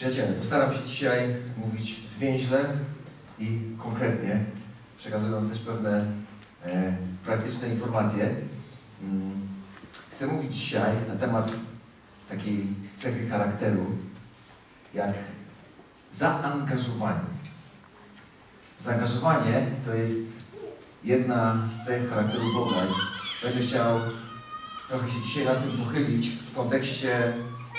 Przyjaciele, postaram się dzisiaj mówić zwięźle i konkretnie, przekazując też pewne praktyczne informacje. Chcę mówić dzisiaj na temat takiej cechy charakteru, jak zaangażowanie. Zaangażowanie to jest jedna z cech charakteru Boga. Będę chciał trochę się dzisiaj nad tym pochylić w kontekście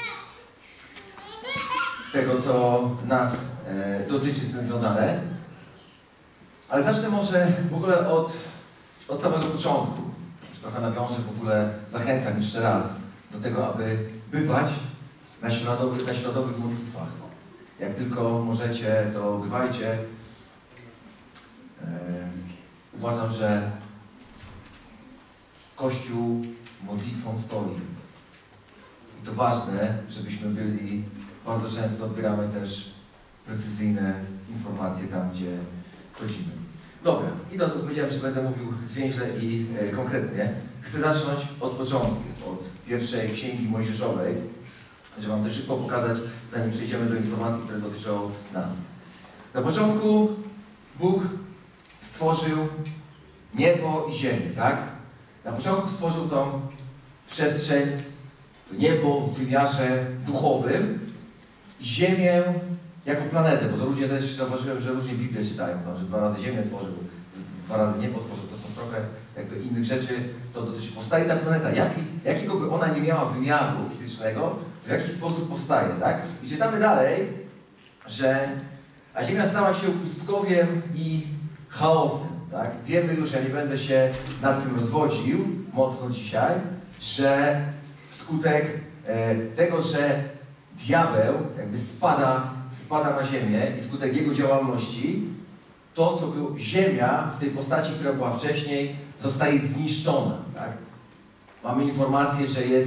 tego, co nas dotyczy z tym związane. Ale zacznę może w ogóle od samego początku. Już trochę nawiążę w ogóle, zachęcam jeszcze raz do tego, aby bywać na środowych modlitwach. Jak tylko możecie, to bywajcie. Uważam, że Kościół modlitwą stoi. I to ważne, żebyśmy byli, bardzo często odbieramy też precyzyjne informacje tam, gdzie chodzimy. Dobra, idąc, powiedziałem, że będę mówił zwięźle i konkretnie. Chcę zacząć od początku, od pierwszej księgi mojżeszowej, żeby wam to szybko pokazać, zanim przejdziemy do informacji, które dotyczą nas. Na początku Bóg stworzył niebo i ziemię, tak? Na początku stworzył tą przestrzeń, to niebo w wymiarze duchowym i ziemię jako planetę, bo to ludzie też zauważyłem, że różnie Biblię czytają, tam, że 2 razy ziemię tworzył, 2 razy niebo tworzył, to są trochę jakby innych rzeczy, to dotyczy, powstaje ta planeta, jakiego by ona nie miała wymiaru fizycznego, w jaki sposób powstaje, tak? I czytamy dalej, że a ziemia stała się pustkowiem i chaosem, tak? Wiemy już, ja nie będę się nad tym rozwodził mocno dzisiaj, że wskutek tego, że diabeł jakby spada na ziemię i wskutek jego działalności, to, co było ziemia w tej postaci, która była wcześniej, zostaje zniszczona, tak? Mamy informację, że jest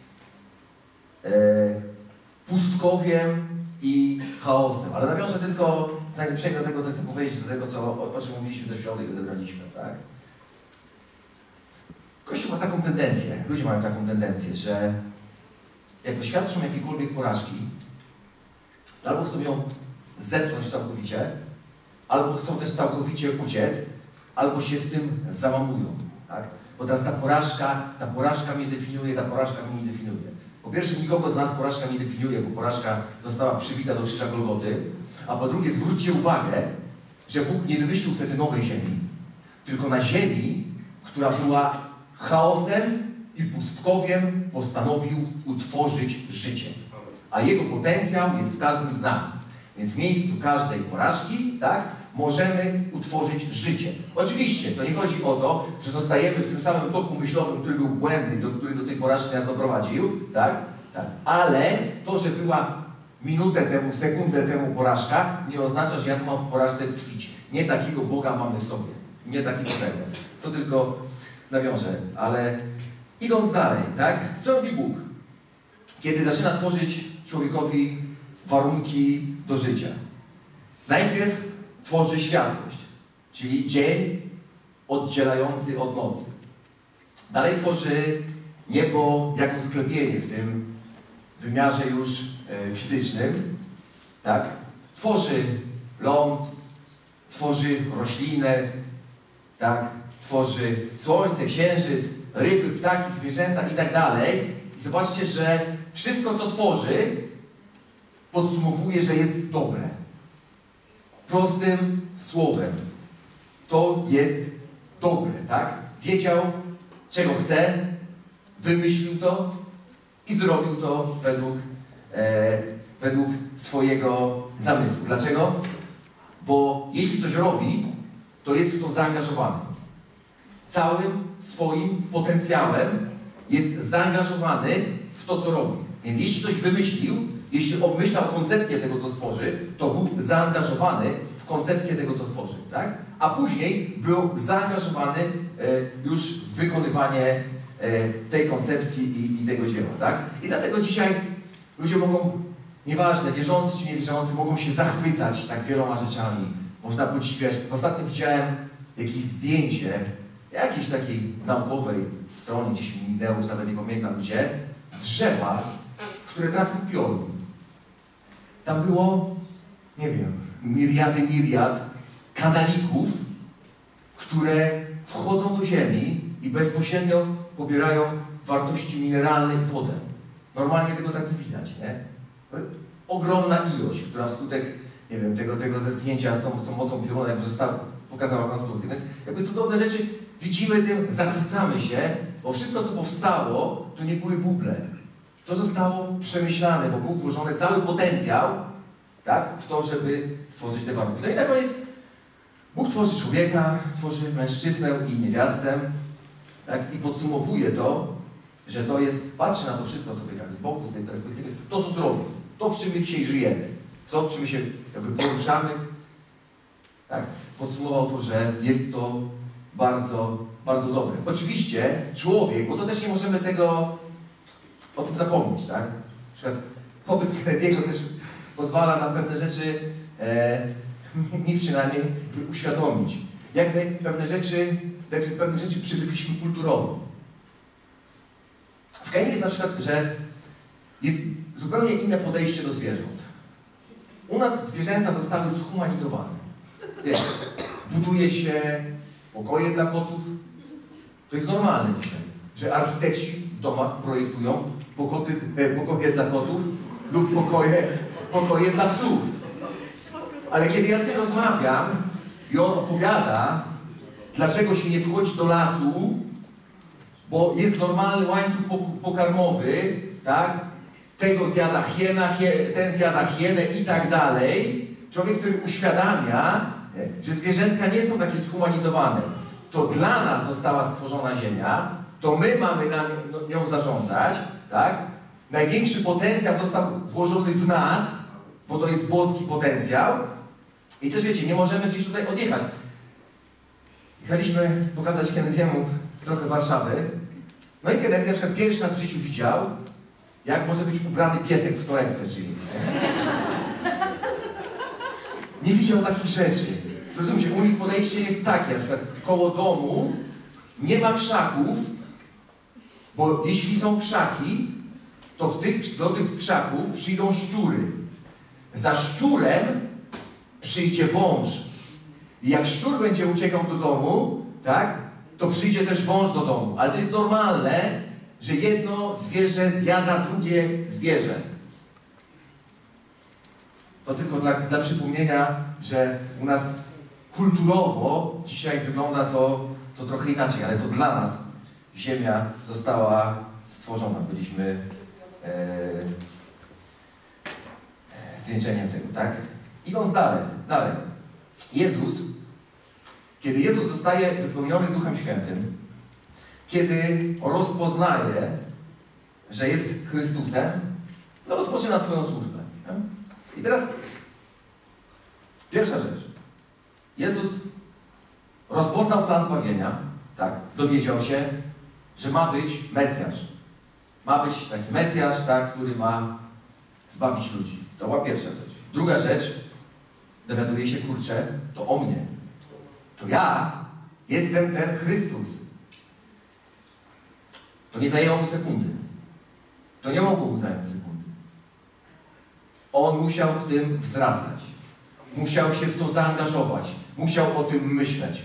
pustkowiem i chaosem. Ale nawiążę tylko, zanim przejdę do tego, co chcę powiedzieć, do tego, o czym mówiliśmy też w środę i odebraliśmy, tak? Kościół ma taką tendencję, ludzie mają taką tendencję, że jak doświadczą jakiejkolwiek porażki, albo chcą ją zepchnąć całkowicie, albo chcą też całkowicie uciec, albo się w tym załamują, tak? Bo teraz ta porażka mnie definiuje, ta porażka mnie nie definiuje. Po pierwsze, nikogo z nas porażka nie definiuje, bo porażka została przybita do krzyża Golgoty, a po drugie, zwróćcie uwagę, że Bóg nie wymyślił wtedy nowej ziemi, tylko na ziemi, która była chaosem i pustkowiem, postanowił utworzyć życie. A jego potencjał jest w każdym z nas. Więc w miejscu każdej porażki, tak, możemy utworzyć życie. Oczywiście, to nie chodzi o to, że zostajemy w tym samym toku myślowym, który był błędny, który do tej porażki nas doprowadził, tak? Tak. Ale to, że była minutę temu, sekundę temu porażka, nie oznacza, że ja tu mam w porażce tkwić. Nie takiego Boga mamy w sobie. Nie taki potencjał. To tylko nawiążę. Ale idąc dalej, tak? Co robi Bóg? Kiedy zaczyna tworzyć człowiekowi warunki do życia. Najpierw tworzy światłość, czyli dzień oddzielający od nocy. Dalej tworzy niebo jako sklepienie w tym wymiarze już fizycznym. Tak? Tworzy ląd, tworzy roślinę, tak? Tworzy słońce, księżyc, ryby, ptaki, zwierzęta i tak dalej. I zobaczcie, że wszystko, co tworzy, podsumowuje, że jest dobre. Prostym słowem. To jest dobre, tak? Wiedział, czego chce, wymyślił to i zrobił to według swojego zamysłu. Dlaczego? Bo jeśli coś robi, to jest w to zaangażowany. Całym swoim potencjałem jest zaangażowany w to, co robi. Więc jeśli coś wymyślił, jeśli obmyślał koncepcję tego, co stworzy, to był zaangażowany w koncepcję tego, co stworzy, tak? A później był zaangażowany już w wykonywanie tej koncepcji i tego dzieła, tak? I dlatego dzisiaj ludzie mogą, nieważne, wierzący czy niewierzący, mogą się zachwycać tak wieloma rzeczami. Można podziwiać. Ostatnio widziałem jakieś zdjęcie jakiejś takiej naukowej stronie, gdzieś mi minęło, już nawet nie pamiętam gdzie, drzewa, w które trafił piorun. tam było, nie wiem, miriad kanalików, które wchodzą do ziemi i bezpośrednio pobierają wartości mineralne i wodę. Normalnie tego tak nie widać, nie? Ogromna ilość, która wskutek, nie wiem, tego zetknięcia z tą mocą pioruna, jak pokazała konstrukcję. Więc jakby cudowne rzeczy widzimy tym, zachwycamy się, bo wszystko, co powstało, to nie były buble. To zostało przemyślane, bo był włożony cały potencjał, tak, w to, żeby stworzyć te warunki. No i na koniec Bóg tworzy człowieka, tworzy mężczyznę i niewiastę, tak, i podsumowuje to, że to jest, patrzy na to wszystko sobie tak z boku, z tej perspektywy, to co zrobił, to w czym my dzisiaj żyjemy, to w czym my się jakby poruszamy, tak, podsumował to, że jest to bardzo, bardzo dobre. Oczywiście człowiek, bo to też nie możemy o tym zapomnieć, tak? Na przykład pobyt Kennedy'ego też pozwala nam pewne rzeczy, mi przynajmniej, uświadomić. Jak my pewne rzeczy przywykliśmy kulturowo. W Kenii jest na przykład, że jest zupełnie inne podejście do zwierząt. U nas zwierzęta zostały zhumanizowane. Wiesz, buduje się pokoje dla kotów. To jest normalne dzisiaj, że architekci w domach projektują pokoje dla kotów lub pokoje dla psów. Ale kiedy ja z tym rozmawiam i on opowiada, dlaczego się nie wchodzi do lasu, bo jest normalny łańcuch pokarmowy, tak? Tego zjada hiena, ten zjada hienę i tak dalej. Człowiek sobie uświadamia, że zwierzętka nie są takie zhumanizowane. To dla nas została stworzona ziemia, to my mamy nią zarządzać, tak? Największy potencjał został włożony w nas, bo to jest boski potencjał. I też wiecie, nie możemy gdzieś tutaj odjechać. Jechaliśmy pokazać Kennedy'emu trochę Warszawy. No i Kennedy na przykład pierwszy raz w życiu widział, jak może być ubrany piesek w torebce, czyli nie widział takich rzeczy. Rozumiecie, u nich podejście jest takie, na przykład koło domu nie ma krzaków, bo jeśli są krzaki, to do tych krzaków przyjdą szczury. Za szczurem przyjdzie wąż. I jak szczur będzie uciekał do domu, tak, to przyjdzie też wąż do domu. Ale to jest normalne, że jedno zwierzę zjada drugie zwierzę. To tylko dla przypomnienia, że u nas kulturowo dzisiaj wygląda to trochę inaczej, ale to dla nas ziemia została stworzona. Byliśmy zwieńczeniem tego, tak? Idąc dalej. Kiedy Jezus zostaje wypełniony Duchem Świętym, kiedy rozpoznaje, że jest Chrystusem, no rozpoczyna swoją służbę. Nie? I teraz pierwsza rzecz. Jezus rozpoznał plan zbawienia, tak, dowiedział się, że ma być Mesjasz. Ma być taki Mesjasz, tak, który ma zbawić ludzi. To była pierwsza rzecz. Druga rzecz, dowiaduje się, kurczę, to o mnie. To ja jestem ten Chrystus. To nie zajęło mu sekundy. To nie mogło mu zająć sekundy. On musiał w tym wzrastać. Musiał się w to zaangażować. Musiał o tym myśleć.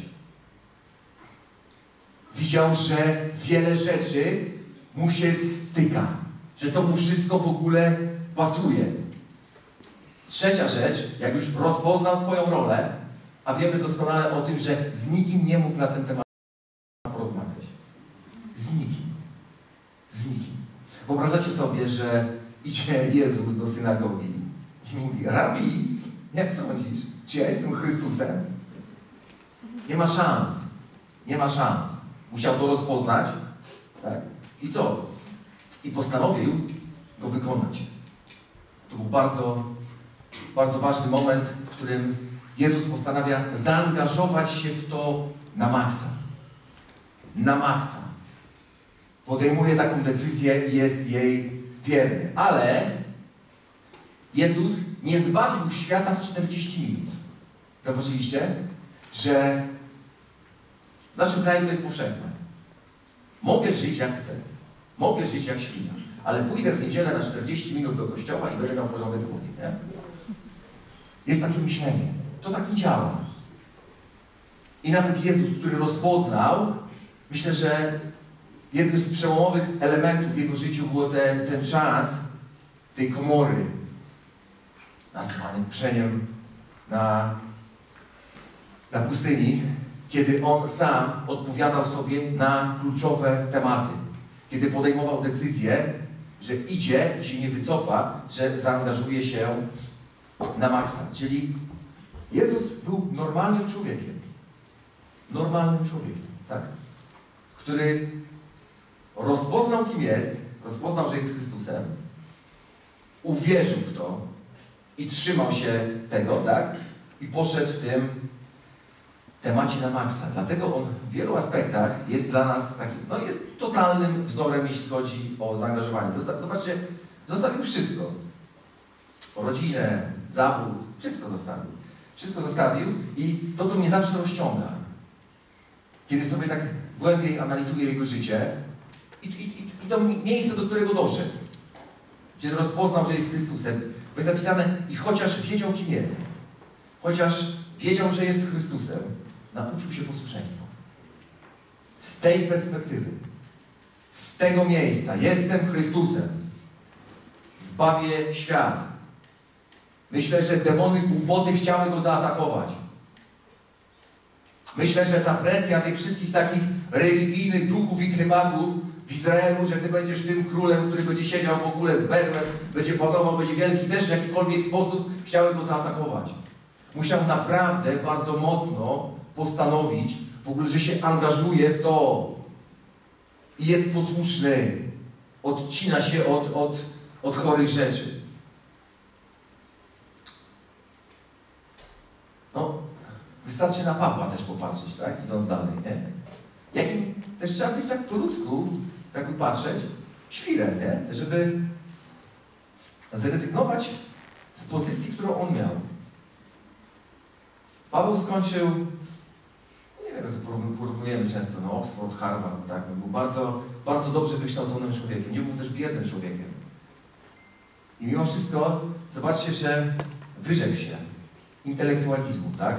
Widział, że wiele rzeczy mu się styka. Że to mu wszystko w ogóle pasuje. Trzecia rzecz, jak już rozpoznał swoją rolę, a wiemy doskonale o tym, że z nikim nie mógł na ten temat porozmawiać. Z nikim. Z nikim. Wyobrażacie sobie, że idzie Jezus do synagogi i mówi: Rabi, jak sądzisz, czy ja jestem Chrystusem? Nie ma szans. Nie ma szans. Musiał to rozpoznać. Tak? I co? I postanowił go wykonać. To był bardzo, bardzo ważny moment, w którym Jezus postanawia zaangażować się w to na maksa. Na maksa. Podejmuje taką decyzję i jest jej wierny. Ale Jezus nie zbawił świata w 40 minut. Zauważyliście, że w naszym kraju to jest powszechne. Mogę żyć jak chcę. Mogę żyć jak świnia. Ale pójdę w niedzielę na 40 minut do kościoła i będę miał porządek z Bogiem, nie? Jest takie myślenie. To tak nie działa. I nawet Jezus, który rozpoznał, myślę, że jednym z przełomowych elementów w Jego życiu było ten czas tej komory, nazwany przeniem na pustyni, kiedy On sam odpowiadał sobie na kluczowe tematy. Kiedy podejmował decyzję, że idzie i się nie wycofa, że zaangażuje się na maksa. Czyli Jezus był normalnym człowiekiem. Normalnym człowiekiem, tak? Który rozpoznał, kim jest, rozpoznał, że jest Chrystusem, uwierzył w to i trzymał się tego, tak? I poszedł w tym temacie na maksa. Dlatego on w wielu aspektach jest dla nas takim, no jest totalnym wzorem, jeśli chodzi o zaangażowanie. Zobaczcie, zostawił wszystko. Rodzinę, zawód, wszystko zostawił. Wszystko zostawił i to mnie zawsze rozciąga. Kiedy sobie tak głębiej analizuję jego życie i to miejsce, do którego doszedł. Kiedy rozpoznał, że jest Chrystusem. Bo jest napisane, i chociaż wiedział, kim jest, chociaż wiedział, że jest Chrystusem, nauczył się posłuszeństwa. Z tej perspektywy, z tego miejsca, jestem Chrystusem, zbawię świat. Myślę, że demony głupoty chciały go zaatakować. Myślę, że ta presja tych wszystkich takich religijnych duchów i klimatów w Izraelu, że ty będziesz tym królem, który będzie siedział w ogóle z berłem, będzie panował, będzie wielki, też w jakikolwiek sposób chciały go zaatakować. Musiał naprawdę bardzo mocno postanowić, w ogóle, że się angażuje w to i jest posłuszny, odcina się od chorych rzeczy. No, wystarczy na Pawła też popatrzeć, tak? Idąc dalej, nie? Jakim też trzeba być tak po ludzku, tak by patrzeć, świrem, nie? Żeby zrezygnować z pozycji, którą on miał. Paweł skończył, nie wiem, porównujemy często, no Oxford, Harvard, tak? On był bardzo, bardzo dobrze wykształconym człowiekiem. Nie był też biednym człowiekiem. I mimo wszystko, zobaczcie, że wyrzekł się intelektualizmu, tak?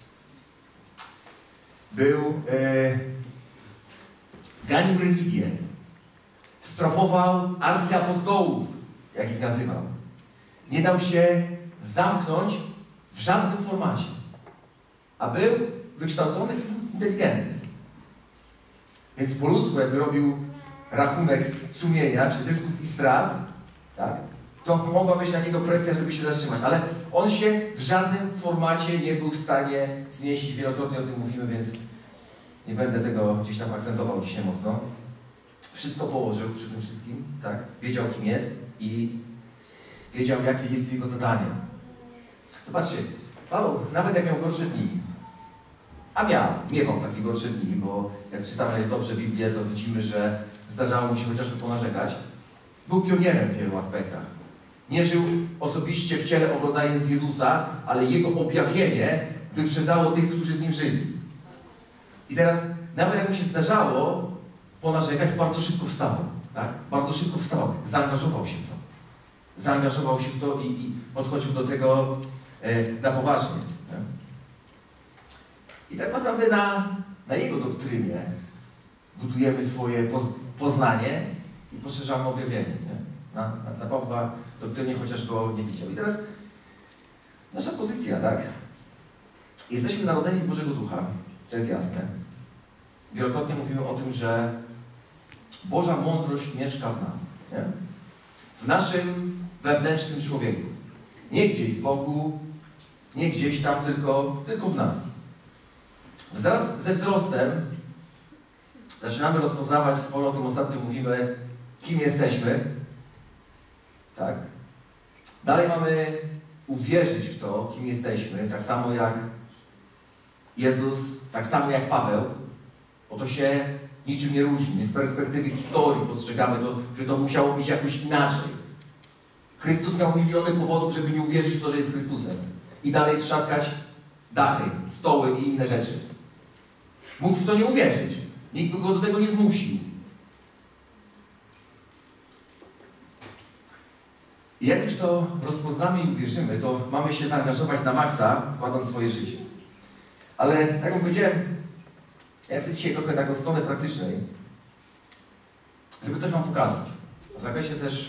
Ganił religię. Strofował arcyapostołów, jak ich nazywał. Nie dał się zamknąć w żadnym formacie. A był wykształcony i inteligentny. Więc po ludzku, jakby robił rachunek sumienia, czy zysków i strat, tak? To mogła być na niego presja, żeby się zatrzymać. Ale on się w żadnym formacie nie był w stanie zmieścić. Wielokrotnie o tym mówimy, więc nie będę tego gdzieś tam akcentował dzisiaj mocno. Wszystko położył przy tym wszystkim, tak? Wiedział, kim jest i wiedział, jakie jest jego zadanie. Zobaczcie, Paweł, nawet jak miał gorsze dni, a miewał takie gorsze dni, bo jak czytamy dobrze Biblię, to widzimy, że zdarzało mu się chociażby ponarzekać. Był pionierem w wielu aspektach. Nie żył osobiście w ciele oglądając Jezusa, ale Jego objawienie wyprzedzało tych, którzy z Nim żyli. I teraz, nawet jak mu się zdarzało ponarzekać, bardzo szybko wstawał. Tak? Bardzo szybko wstawał. Zaangażował się w to. Zaangażował się w to i podchodził do tego na poważnie. Tak? I tak naprawdę na jego doktrynie budujemy swoje poznanie i poszerzamy objawienie. Nie? Na Pawła doktrynie, chociaż go nie widział. I teraz nasza pozycja, tak? Jesteśmy narodzeni z Bożego Ducha. To jest jasne. Wielokrotnie mówimy o tym, że Boża mądrość mieszka w nas. Nie? W naszym wewnętrznym człowieku. Nie gdzieś z Bogu, nie gdzieś tam, tylko w nas. Wraz ze wzrostem zaczynamy rozpoznawać, sporo o tym ostatnio mówimy, kim jesteśmy. Tak? Dalej mamy uwierzyć w to, kim jesteśmy, tak samo jak Jezus, tak samo jak Paweł, bo to się niczym nie różni. My z perspektywy historii postrzegamy to, że to musiało być jakoś inaczej. Chrystus miał miliony powodów, żeby nie uwierzyć w to, że jest Chrystusem. I dalej trzaskać dachy, stoły i inne rzeczy. Mógł w to nie uwierzyć. Nikt go do tego nie zmusił. I jak już to rozpoznamy i uwierzymy, to mamy się zaangażować na maksa, kładąc swoje życie. Ale, jak wam powiedziałem, ja chcę dzisiaj trochę tak od strony praktycznej, żeby też wam pokazać. W zakresie też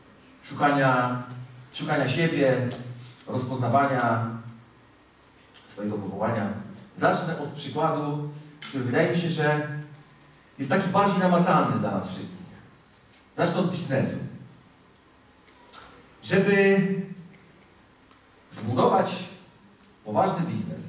szukania siebie, rozpoznawania swojego powołania. Zacznę od przykładu, który wydaje mi się, że jest taki bardziej namacalny dla nas wszystkich. Zacznę od biznesu. Żeby zbudować poważny biznes,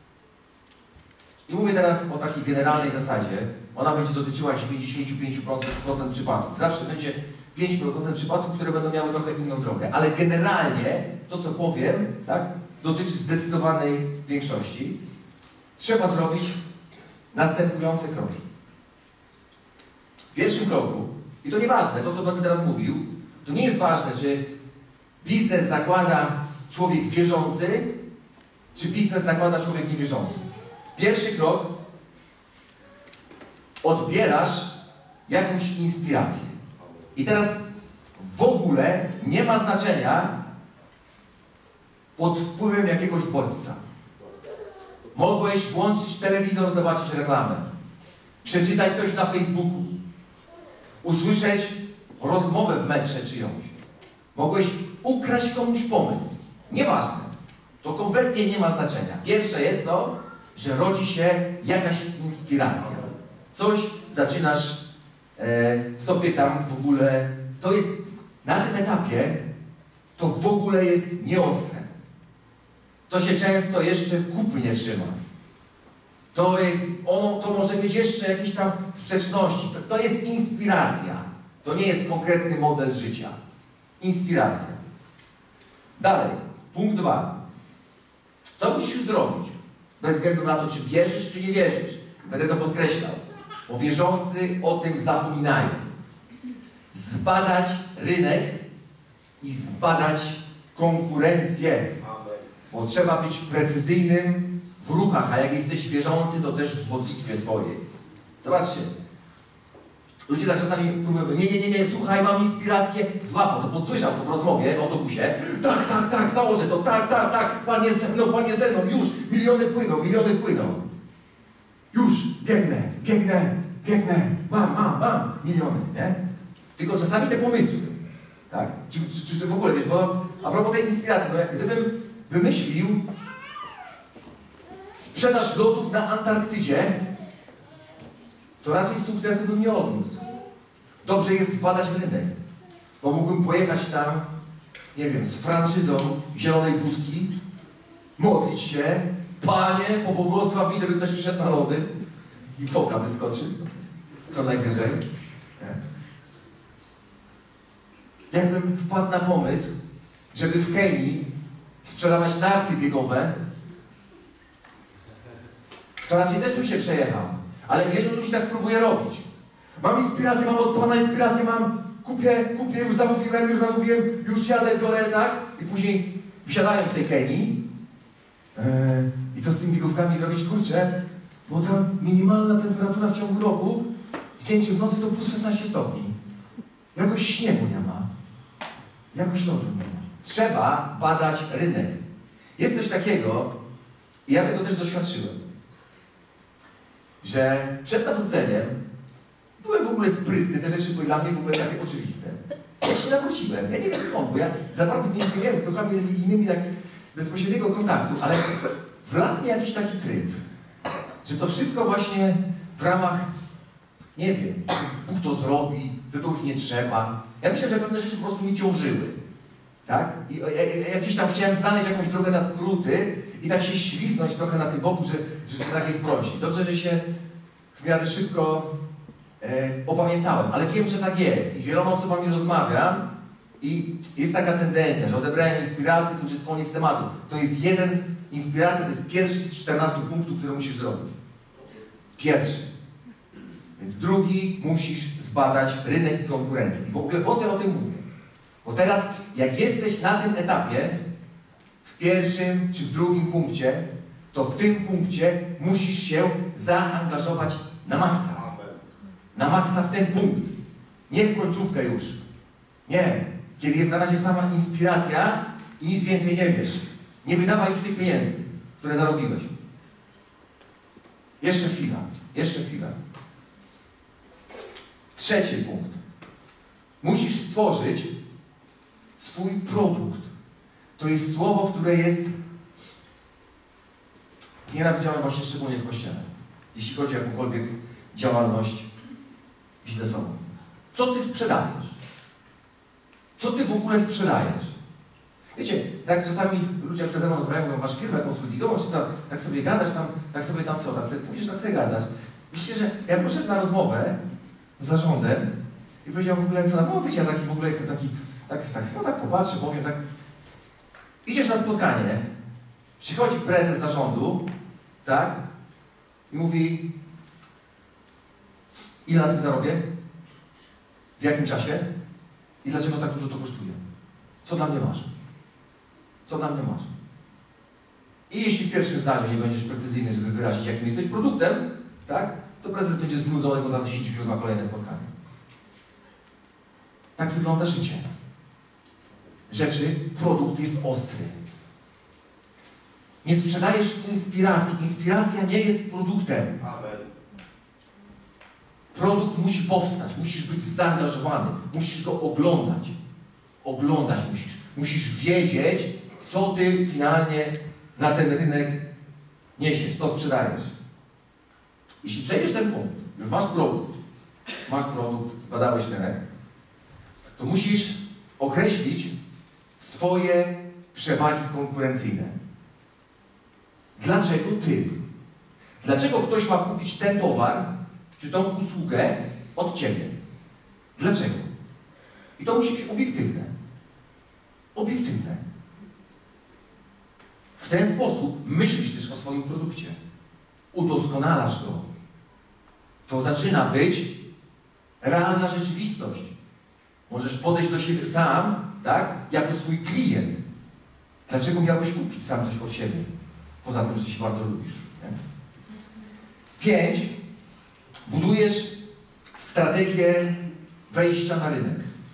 i mówię teraz o takiej generalnej zasadzie, ona będzie dotyczyła 95% przypadków. Zawsze będzie 5% przypadków, które będą miały trochę inną drogę. Ale generalnie to, co powiem, tak, dotyczy zdecydowanej większości. Trzeba zrobić następujące kroki. W pierwszym kroku, i to nieważne, to co będę teraz mówił, to nie jest ważne, czy biznes zakłada człowiek wierzący, czy biznes zakłada człowiek niewierzący. Pierwszy krok, odbierasz jakąś inspirację. I teraz w ogóle nie ma znaczenia pod wpływem jakiegoś bodźca. Mogłeś włączyć telewizor, zobaczyć reklamę, przeczytać coś na Facebooku, usłyszeć rozmowę w metrze czyjąś. Mogłeś ukraść komuś pomysł. Nieważne. To kompletnie nie ma znaczenia. Pierwsze jest to, że rodzi się jakaś inspiracja. Coś zaczynasz sobie tam w ogóle... To jest na tym etapie, to w ogóle jest nieostre. To się często jeszcze kupnie trzyma. To może mieć jeszcze jakieś tam sprzeczności. To jest inspiracja. To nie jest konkretny model życia. Inspiracja. Dalej, punkt 2. Co musisz zrobić? Bez względu na to, czy wierzysz, czy nie wierzysz. Będę to podkreślał. Bo wierzący o tym zapominają. Zbadać rynek i zbadać konkurencję. Bo trzeba być precyzyjnym w ruchach, a jak jesteś wierzący, to też w modlitwie swojej. Zobaczcie. Ludzie tak czasami próbują, nie, słuchaj, mam inspirację. Złapał, to posłyszał to w rozmowie w autobusie. Tak, założę to, tak, Pan jest ze mną, już, miliony płyną. Już, biegnę, mam, miliony, nie? Tylko czasami te pomysły, tak? Czy w ogóle, wiesz, bo a propos tej inspiracji, no gdybym wymyślił sprzedaż lodów na Antarktydzie, to raczej sukcesu bym nie odniósł. Dobrze jest zbadać rynek, bo mógłbym pojechać tam, nie wiem, z franczyzą zielonej budki, modlić się, Panie, pobłogosław mi, żeby ktoś przyszedł na lody i foka wyskoczy, co najwyżej. Jakbym wpadł na pomysł, żeby w Kenii sprzedawać narty biegowe, to raczej też bym się przejechał. Ale wielu ludzi tak próbuje robić. Mam inspirację, mam od Pana inspirację, kupię, już zamówiłem, już jadę, biorę, tak? I później wsiadają w tej Kenii. I co z tymi biegówkami zrobić? Kurczę, bo tam minimalna temperatura w ciągu roku, w dzień czy w nocy to plus 16 stopni. Jakoś śniegu nie ma. Jakoś lodu nie ma. Trzeba badać rynek. Jest coś takiego, i ja tego też doświadczyłem, że przed nawróceniem byłem w ogóle sprytny, te rzeczy były dla mnie w ogóle takie oczywiste. Ja się nawróciłem, ja nie wiem skąd, bo ja za bardzo nie miałem z duchami religijnymi tak bezpośredniego kontaktu, ale wlazł mi jakiś taki tryb, że to wszystko właśnie w ramach, nie wiem, Bóg to zrobi, że to już nie trzeba. Ja myślę, że pewne rzeczy po prostu mi ciążyły, tak? I ja gdzieś tam chciałem znaleźć jakąś drogę na skróty i tak się świsnąć trochę na tym boku, że tak jest prościej. Dobrze, że się w miarę szybko opamiętałem, ale wiem, że tak jest i z wieloma osobami rozmawiam i jest taka tendencja, że odebrałem inspirację, to już jest koniec tematu. To jest inspiracja to jest pierwszy z 14 punktów, które musisz zrobić. Pierwszy. Więc drugi, musisz zbadać rynek i konkurencję. I w ogóle po co ja o tym mówię? Bo teraz, jak jesteś na tym etapie, w pierwszym czy w drugim punkcie, to w tym punkcie musisz się zaangażować na maksa. Na maksa w ten punkt. Nie w końcówkę już. Nie. Kiedy jest na razie sama inspiracja i nic więcej nie wiesz. Nie wydawaj już tych pieniędzy, które zarobiłeś. Jeszcze chwila, jeszcze chwila. Trzeci punkt. Musisz stworzyć swój produkt. To jest słowo, które jest znienawidzione właśnie szczególnie w Kościele. Jeśli chodzi o jakąkolwiek działalność biznesową. Co ty sprzedajesz? Co ty w ogóle sprzedajesz? Wiecie, tak czasami ludzie ze mną rozmawiają, mówią, masz firmę konsultingową, czy tam, tak sobie gadasz, tak sobie tam co, tak sobie pójdziesz, tak sobie gadasz. Myślę, że ja poszedł na rozmowę z zarządem i powiedział w ogóle, co, no wiecie, ja taki w ogóle jestem taki, tak popatrzę, powiem, tak. Idziesz na spotkanie, przychodzi prezes zarządu, tak, i mówi, ile na tym zarobię? W jakim czasie? I dlaczego tak dużo to kosztuje? Co dla mnie masz? Co dla mnie masz? I jeśli w pierwszym zdaniu nie będziesz precyzyjny, żeby wyrazić, jakim jesteś produktem, tak, to prezes będzie znudzony, bo za 10 minut ma kolejne spotkanie. Tak wygląda życie. Produkt jest ostry. Nie sprzedajesz inspiracji. Inspiracja nie jest produktem. Amen. Produkt musi powstać, musisz być zaangażowany, musisz go oglądać. Oglądać musisz. Musisz wiedzieć, co ty finalnie na ten rynek niesiesz, co sprzedajesz. Jeśli przejdziesz ten punkt, już masz produkt, zbadałeś rynek, to musisz określić swoje przewagi konkurencyjne. Dlaczego ty? Dlaczego ktoś ma kupić ten towar, czy tą usługę od ciebie? Dlaczego? I to musi być obiektywne. Obiektywne. W ten sposób myślisz też o swoim produkcie. Udoskonalasz go. To zaczyna być realna rzeczywistość. Możesz podejść do siebie sam, tak? Jako swój klient. Dlaczego miałbyś kupić sam coś od siebie? Poza tym, że się bardzo lubisz. Nie? 5. Budujesz strategię wejścia na rynek.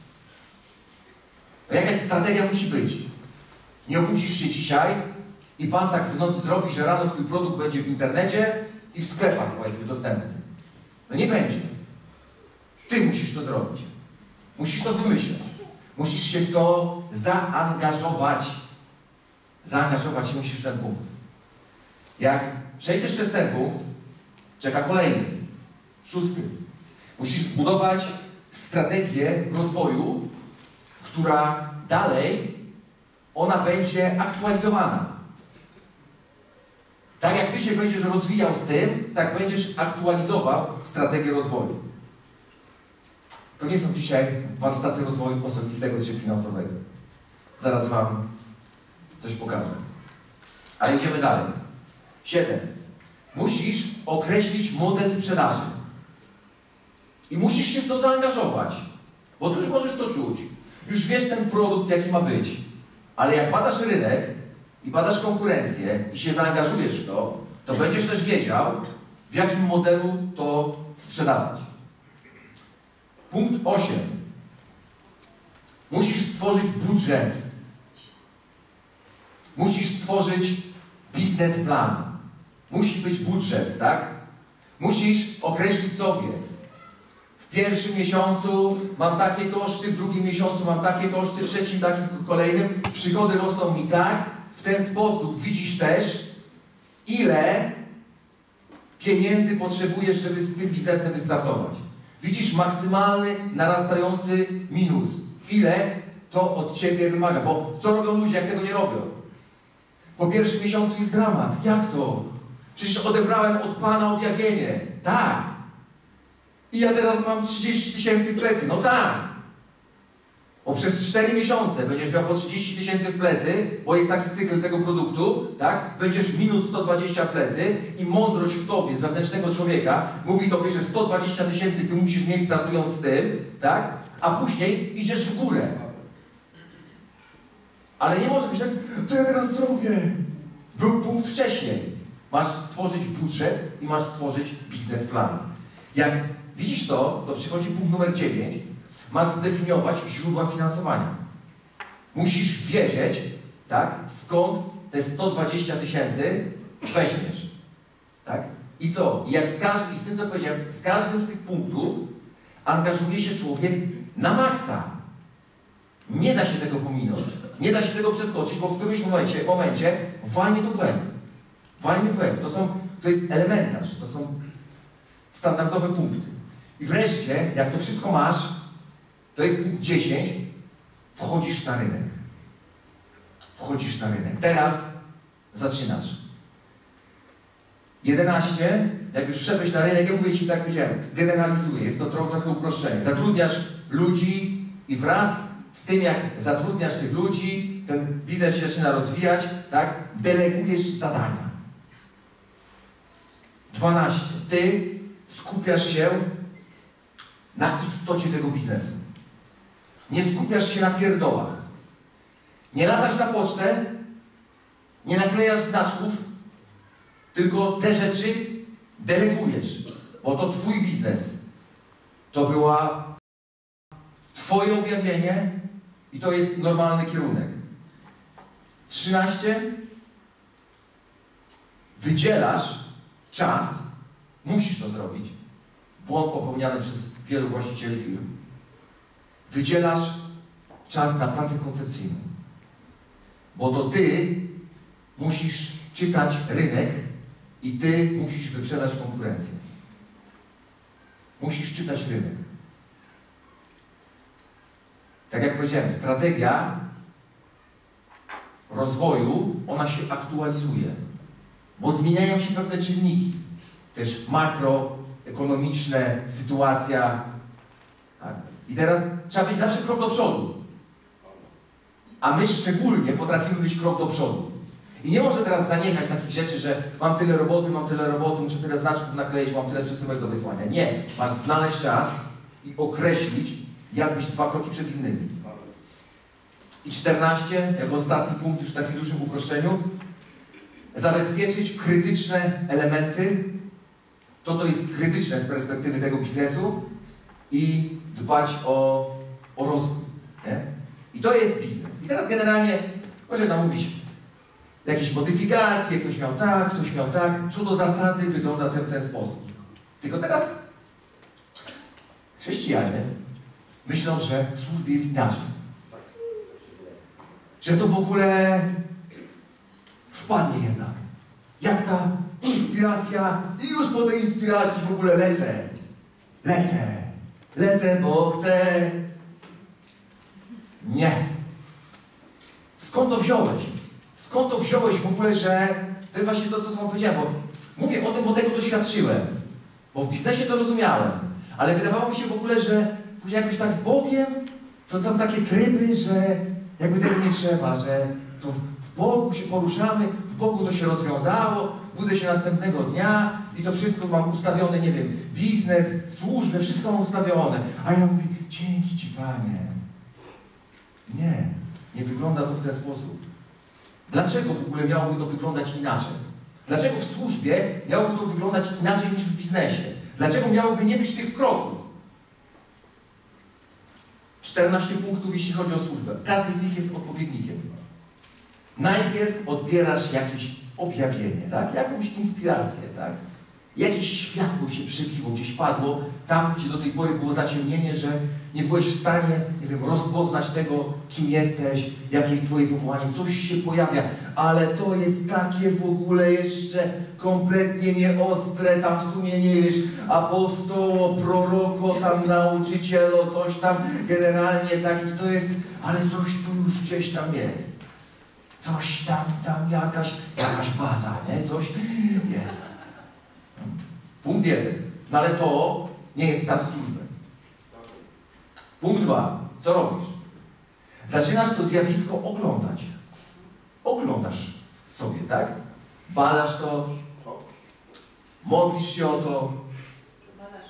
To jakaś strategia musi być. Nie obudzisz się dzisiaj i Pan tak w nocy zrobi, że rano Twój produkt będzie w internecie i w sklepach, powiedzmy, dostępny. No nie będzie. Ty musisz to zrobić. Musisz to wymyśleć. Musisz się w to zaangażować. Zaangażować się musisz w ten punkt. Jak przejdziesz przez ten punkt, czeka kolejny, 6. Musisz zbudować strategię rozwoju, która dalej, ona będzie aktualizowana. Tak jak ty się będziesz rozwijał z tym, tak będziesz aktualizował strategię rozwoju. To nie są dzisiaj warsztaty rozwoju osobistego czy finansowego. Zaraz wam coś pokażę. Ale idziemy dalej. 7. Musisz określić model sprzedaży. I musisz się w to zaangażować. Bo ty już możesz to czuć. Już wiesz ten produkt, jaki ma być. Ale jak badasz rynek i badasz konkurencję i się zaangażujesz w to, to będziesz też wiedział, w jakim modelu to sprzedawać. Punkt 8. Musisz stworzyć budżet. Musisz stworzyć biznesplan. Musi być budżet, tak? Musisz określić sobie. W pierwszym miesiącu mam takie koszty, w drugim miesiącu mam takie koszty, w trzecim takim, kolejnym. Przychody rosną mi tak. W ten sposób widzisz też, ile pieniędzy potrzebujesz, żeby z tym biznesem wystartować. Widzisz maksymalny, narastający minus. Ile to od ciebie wymaga. Bo co robią ludzie, jak tego nie robią? Po pierwszym miesiącu jest dramat. Jak to? Przecież odebrałem od Pana objawienie. Tak. I ja teraz mam 30 000 w plecy. No tak. Bo przez 4 miesiące będziesz miał po 30 000 w plecy, bo jest taki cykl tego produktu, tak? Będziesz minus 120 w plecy i mądrość w tobie, z wewnętrznego człowieka, mówi tobie, że 120 000 ty musisz mieć startując z tym, tak? A później idziesz w górę. Ale nie może być tak, co ja teraz zrobię? Był punkt wcześniej. Masz stworzyć budżet i masz stworzyć biznesplan. Jak widzisz to przychodzi punkt numer 9. Masz zdefiniować źródła finansowania. Musisz wiedzieć, tak, skąd te 120 000 weźmiesz. Tak? I co? I jak z tym, co powiedziałem, z każdym z tych punktów angażuje się człowiek na maksa. Nie da się tego pominąć. Nie da się tego przeskoczyć, bo w którymś momencie walnie to w łeb. Walnie w łeb. To jest elementarz. To są standardowe punkty. I wreszcie, jak to wszystko masz, to jest punkt 10, wchodzisz na rynek. Wchodzisz na rynek. Teraz zaczynasz. 11, jak już wszedłeś na rynek, ja mówię Ci, tak powiedziałem, generalizuję, jest to trochę uproszczenie. Zatrudniasz ludzi i wraz z tym, jak zatrudniasz tych ludzi, ten biznes się zaczyna rozwijać, tak? Delegujesz zadania. 12. Ty skupiasz się na istocie tego biznesu. Nie skupiasz się na pierdołach. Nie latasz na pocztę, nie naklejasz znaczków, tylko te rzeczy delegujesz, bo to Twój biznes. To była Twoje objawienie i to jest normalny kierunek. 13. Wydzielasz czas, musisz to zrobić. Błąd popełniany przez wielu właścicieli firm. Wydzielasz czas na pracę koncepcyjną. Bo to Ty musisz czytać rynek i Ty musisz wyprzedać konkurencję. Musisz czytać rynek. Tak jak powiedziałem, strategia rozwoju, ona się aktualizuje, bo zmieniają się pewne czynniki. Też makroekonomiczne, sytuacja. Tak? I teraz trzeba być zawsze krok do przodu. A my szczególnie potrafimy być krok do przodu. I nie można teraz zaniechać takich rzeczy, że mam tyle roboty, muszę tyle znaczków nakleić, mam tyle przesyłek do wysłania. Nie. Masz znaleźć czas i określić, jak być 2 kroki przed innymi. I 14, jako ostatni punkt już w takim dużym uproszczeniu, zabezpieczyć krytyczne elementy, to jest krytyczne z perspektywy tego biznesu i dbać o rozwój. Nie? I to jest biznes. I teraz generalnie może nam mówić jakieś modyfikacje, ktoś miał tak. Co do zasady wygląda to w ten sposób. Tylko teraz chrześcijanie myślą, że w służbie jest inaczej. Że to w ogóle wpadnie jednak. Jak ta inspiracja i już po tej inspiracji w ogóle lecę, bo chcę. Nie. Skąd to wziąłeś? Skąd to wziąłeś w ogóle, że to jest właśnie to, co wam powiedziałem, bo mówię o tym, bo tego doświadczyłem. Bo w biznesie to rozumiałem. Ale wydawało mi się w ogóle, że później jakoś tak z Bogiem, to tam takie tryby, że jakby tego nie trzeba, że to w Bogu się poruszamy, w Bogu to się rozwiązało, budzę się następnego dnia i to wszystko mam ustawione, nie wiem, biznes, służbę, wszystko mam ustawione. A ja mówię, dzięki Ci, Panie. Nie wygląda to w ten sposób. Dlaczego w ogóle miałoby to wyglądać inaczej? Dlaczego w służbie miałoby to wyglądać inaczej niż w biznesie? Dlaczego miałoby nie być tych kroków? 14 punktów, jeśli chodzi o służbę. Każdy z nich jest odpowiednikiem. Najpierw odbierasz jakieś objawienie, tak? Jakąś inspirację, tak? Jakieś światło się przybiło, gdzieś padło, tam, gdzie do tej pory było zaciemnienie, że nie byłeś w stanie, nie wiem, rozpoznać tego, kim jesteś, jakie jest Twoje powołanie, coś się pojawia, ale to jest takie w ogóle jeszcze kompletnie nieostre, tam w sumie nie wiesz, apostoło, proroko, tam nauczycielo, coś tam, generalnie tak i to jest, ale coś tu już gdzieś tam jest. Coś tam jakaś baza, nie? Coś jest. Punkt 1. No ale to nie jest ta służba. Punkt 2. Co robisz? Zaczynasz to zjawisko oglądać. Oglądasz sobie, tak? Badasz to, modlisz się o to. Badasz.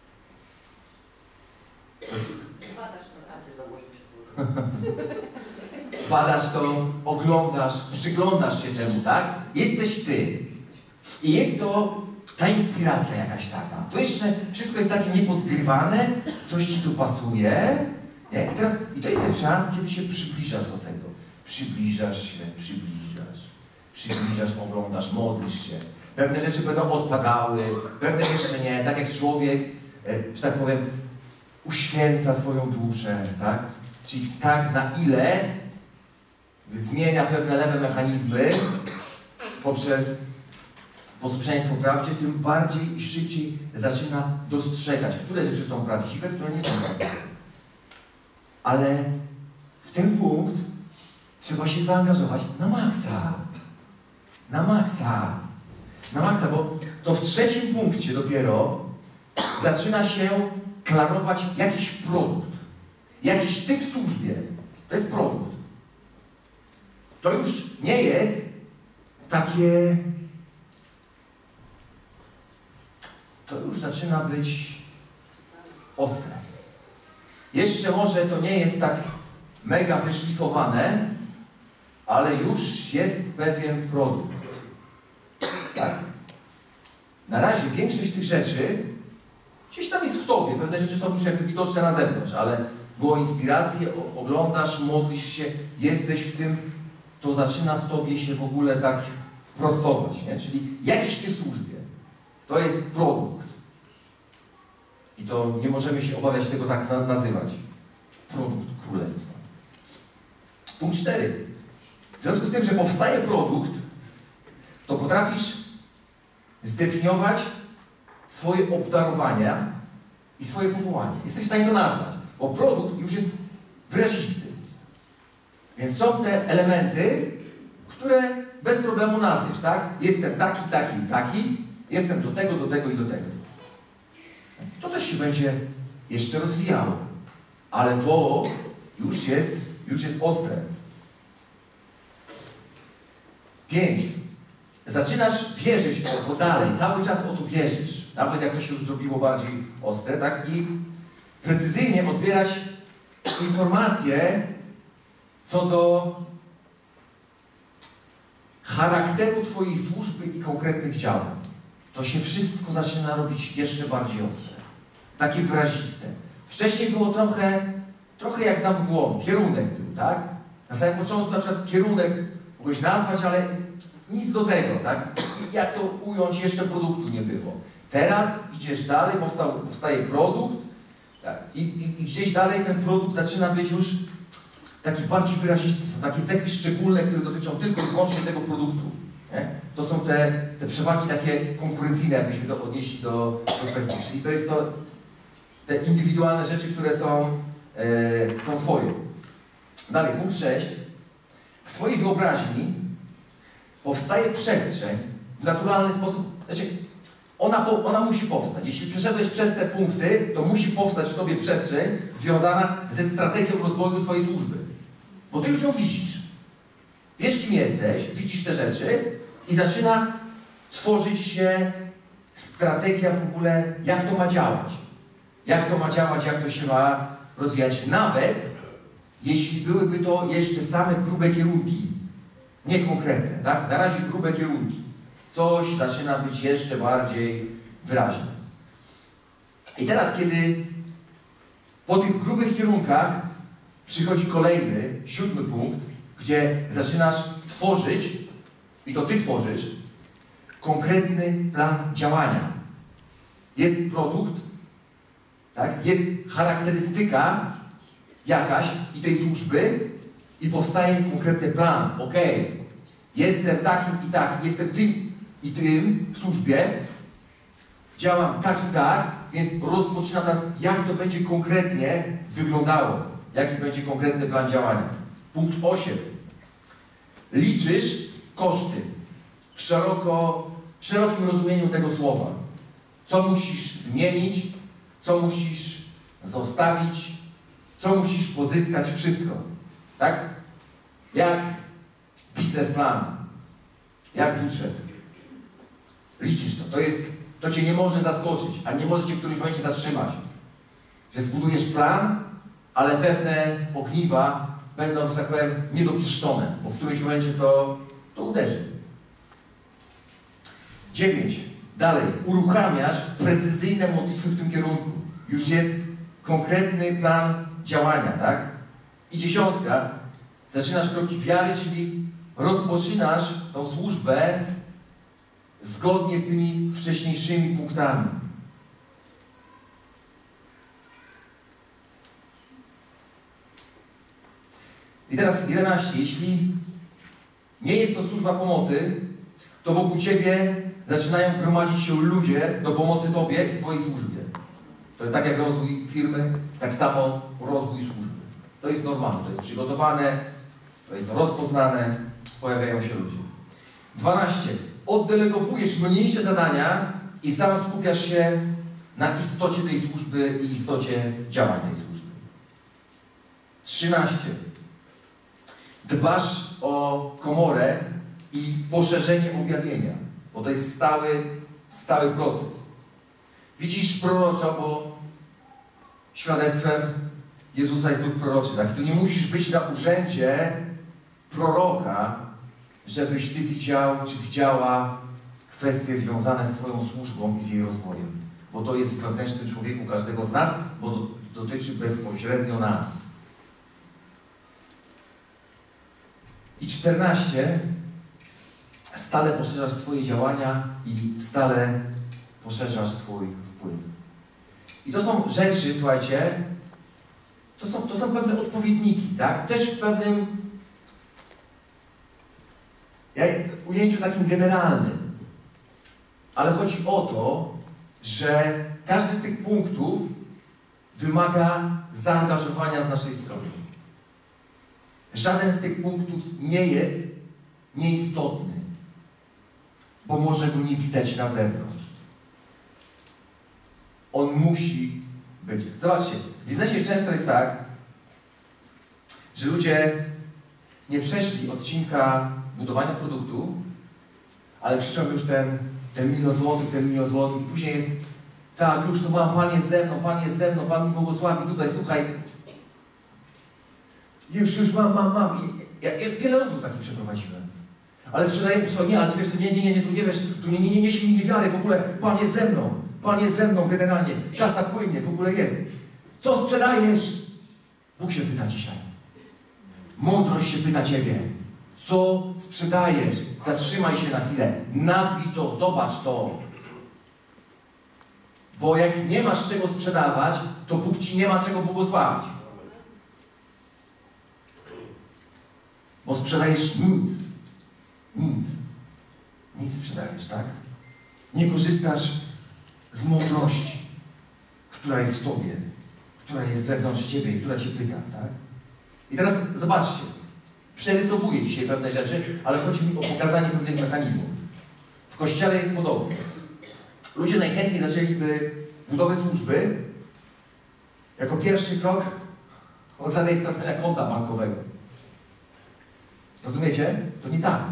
Badasz to, oglądasz, przyglądasz się temu, tak? Jesteś Ty. I jest to ta inspiracja jakaś taka. To jeszcze wszystko jest takie niepozgrywane, coś Ci tu pasuje Nie? I to jest ten czas, kiedy się przybliżasz do tego. Przybliżasz się, oglądasz, modlisz się. Pewne rzeczy będą odpadały, pewne jeszcze nie. Tak jak człowiek, że tak powiem, uświęca swoją duszę, tak? Czyli tak, na ile zmienia pewne lewe mechanizmy poprzez posłuszeństwo prawdzie, tym bardziej i szybciej zaczyna dostrzegać, które rzeczy są prawdziwe, które nie są prawdziwe. Ale w ten punkt trzeba się zaangażować na maksa. Na maksa. Na maksa, bo to w trzecim punkcie dopiero zaczyna się klarować jakiś produkt. Jakiś typ w służbie. To jest produkt. To już nie jest takie... To już zaczyna być ostre. Jeszcze może to nie jest tak mega wyszlifowane, ale już jest pewien produkt. Tak? Na razie większość tych rzeczy gdzieś tam jest w tobie. Pewne rzeczy są już jakby widoczne na zewnątrz, ale było inspirację, oglądasz, modlisz się, jesteś w tym, to zaczyna w tobie się w ogóle tak prostować. Nie? Czyli jakiś ty w służbie. To jest produkt. I to nie możemy się obawiać tego tak nazywać. Produkt Królestwa. Punkt 4. W związku z tym, że powstaje produkt, to potrafisz zdefiniować swoje obdarowania i swoje powołanie. Jesteś w stanie to nazwać, bo produkt już jest wyrazisty. Więc są te elementy, które bez problemu nazwiesz, tak? Jestem taki, taki i taki, jestem do tego i do tego. To też się będzie jeszcze rozwijało, ale to już jest ostre. 5. Zaczynasz wierzyć o to dalej, cały czas o to wierzysz, nawet jak to się już zrobiło bardziej ostre, tak? I precyzyjnie odbierać informacje co do charakteru twojej służby i konkretnych działań. To się wszystko zaczyna robić jeszcze bardziej ostre. Takie wyraziste. Wcześniej było trochę jak za mgłą, kierunek był, tak? Na samym początku na przykład kierunek mogłeś nazwać, ale nic do tego, tak? Jak to ująć, jeszcze produktu nie było. Teraz idziesz dalej, powstaje produkt, tak? I gdzieś dalej ten produkt zaczyna być już taki bardziej wyrazisty. Są takie cechy szczególne, które dotyczą tylko i wyłącznie tego produktu. Nie? To są te przewagi takie konkurencyjne, jakbyśmy to odnieśli do kwestii. Czyli to jest te indywidualne rzeczy, które są twoje. Dalej, punkt 6. W twojej wyobraźni powstaje przestrzeń w naturalny sposób. Znaczy, ona musi powstać. Jeśli przeszedłeś przez te punkty, to musi powstać w tobie przestrzeń związana ze strategią rozwoju twojej służby. Bo ty już ją widzisz. Wiesz, kim jesteś, widzisz te rzeczy i zaczyna tworzyć się strategia w ogóle, jak to ma działać. Jak to ma działać, jak to się ma rozwijać. Nawet jeśli byłyby to jeszcze same grube kierunki. Nie konkretne, tak? Na razie grube kierunki. Coś zaczyna być jeszcze bardziej wyraźne. I teraz, kiedy po tych grubych kierunkach przychodzi kolejny, 7. punkt, gdzie zaczynasz tworzyć, i to ty tworzysz, konkretny plan działania. Jest produkt, tak? Jest charakterystyka jakaś i tej służby i powstaje konkretny plan. Okej, jestem takim i takim, jestem tym i tym w służbie, działam tak i tak, więc rozpoczynam teraz, jak to będzie konkretnie wyglądało. Jaki będzie konkretny plan działania. Punkt 8. Liczysz koszty w szerokim rozumieniu tego słowa. Co musisz zmienić, co musisz zostawić, co musisz pozyskać, wszystko. Tak? Jak biznesplan, jak budżet. Liczysz to. To cię nie może zaskoczyć, a nie może cię w którymś momencie zatrzymać. Że zbudujesz plan, ale pewne ogniwa będą, że tak powiem, niedopieszczone, bo w którymś momencie to uderzy. 9. Dalej. Uruchamiasz precyzyjne modlitwy w tym kierunku. Już jest konkretny plan działania, tak? I 10. Zaczynasz kroki wiary, czyli rozpoczynasz tą służbę zgodnie z tymi wcześniejszymi punktami. I teraz 11. Jeśli nie jest to służba pomocy, to wokół Ciebie zaczynają gromadzić się ludzie do pomocy Tobie i Twojej służbie. To jest tak jak rozwój firmy, tak samo rozwój służby. To jest normalne, to jest przygotowane, to jest rozpoznane, pojawiają się ludzie. 12. Oddelegowujesz mniejsze zadania i sam skupiasz się na istocie tej służby i istocie działań tej służby. 13. Dbasz o komorę i poszerzenie objawienia, bo to jest stały proces. Widzisz proroczo, bo świadectwem Jezusa jest duch proroczy, tak? I tu nie musisz być na urzędzie proroka, żebyś Ty widział, czy widziała kwestie związane z Twoją służbą i z jej rozwojem. Bo to jest w wewnętrznym człowieku każdego z nas, bo dotyczy bezpośrednio nas. I 14. Stale poszerzasz swoje działania i stale poszerzasz swój wpływ. I to są rzeczy, słuchajcie, to są pewne odpowiedniki, tak? Też w pewnym ujęciu takim generalnym. Ale chodzi o to, że każdy z tych punktów wymaga zaangażowania z naszej strony. Żaden z tych punktów nie jest nieistotny, bo może go nie widać na zewnątrz. On musi być. Zobaczcie, w biznesie często jest tak, że ludzie nie przeszli odcinka budowania produktu, ale krzyczą już ten 1 milion złotych, ten 1 milion złotych i później jest tak, już to mam, Pan jest ze mną, Pan mi błogosławi tutaj, słuchaj, już mam. Ja wiele rozmów takich przeprowadziłem. Ale sprzedaję, słuchaj, nie, ale ty wiesz, nie, tu nie wiesz, tu nie niesie mi wiary, w ogóle Pan jest ze mną generalnie, kasa płynie, w ogóle jest. Co sprzedajesz? Bóg się pyta dzisiaj. Mądrość się pyta Ciebie. Co sprzedajesz? Zatrzymaj się na chwilę, nazwij to, zobacz to. Bo jak nie masz czego sprzedawać, to Bóg Ci nie ma czego błogosławić. Bo sprzedajesz nic. Nic sprzedajesz, tak? Nie korzystasz z mądrości, która jest w Tobie, która jest wewnątrz Ciebie i która Cię pyta, tak? I teraz zobaczcie, przerysowuję dzisiaj pewne rzeczy, ale chodzi mi o pokazanie pewnych mechanizmów. W Kościele jest podobnie. Ludzie najchętniej zaczęliby budowę służby jako pierwszy krok od zarejestrowania konta bankowego. Rozumiecie? To nie tak.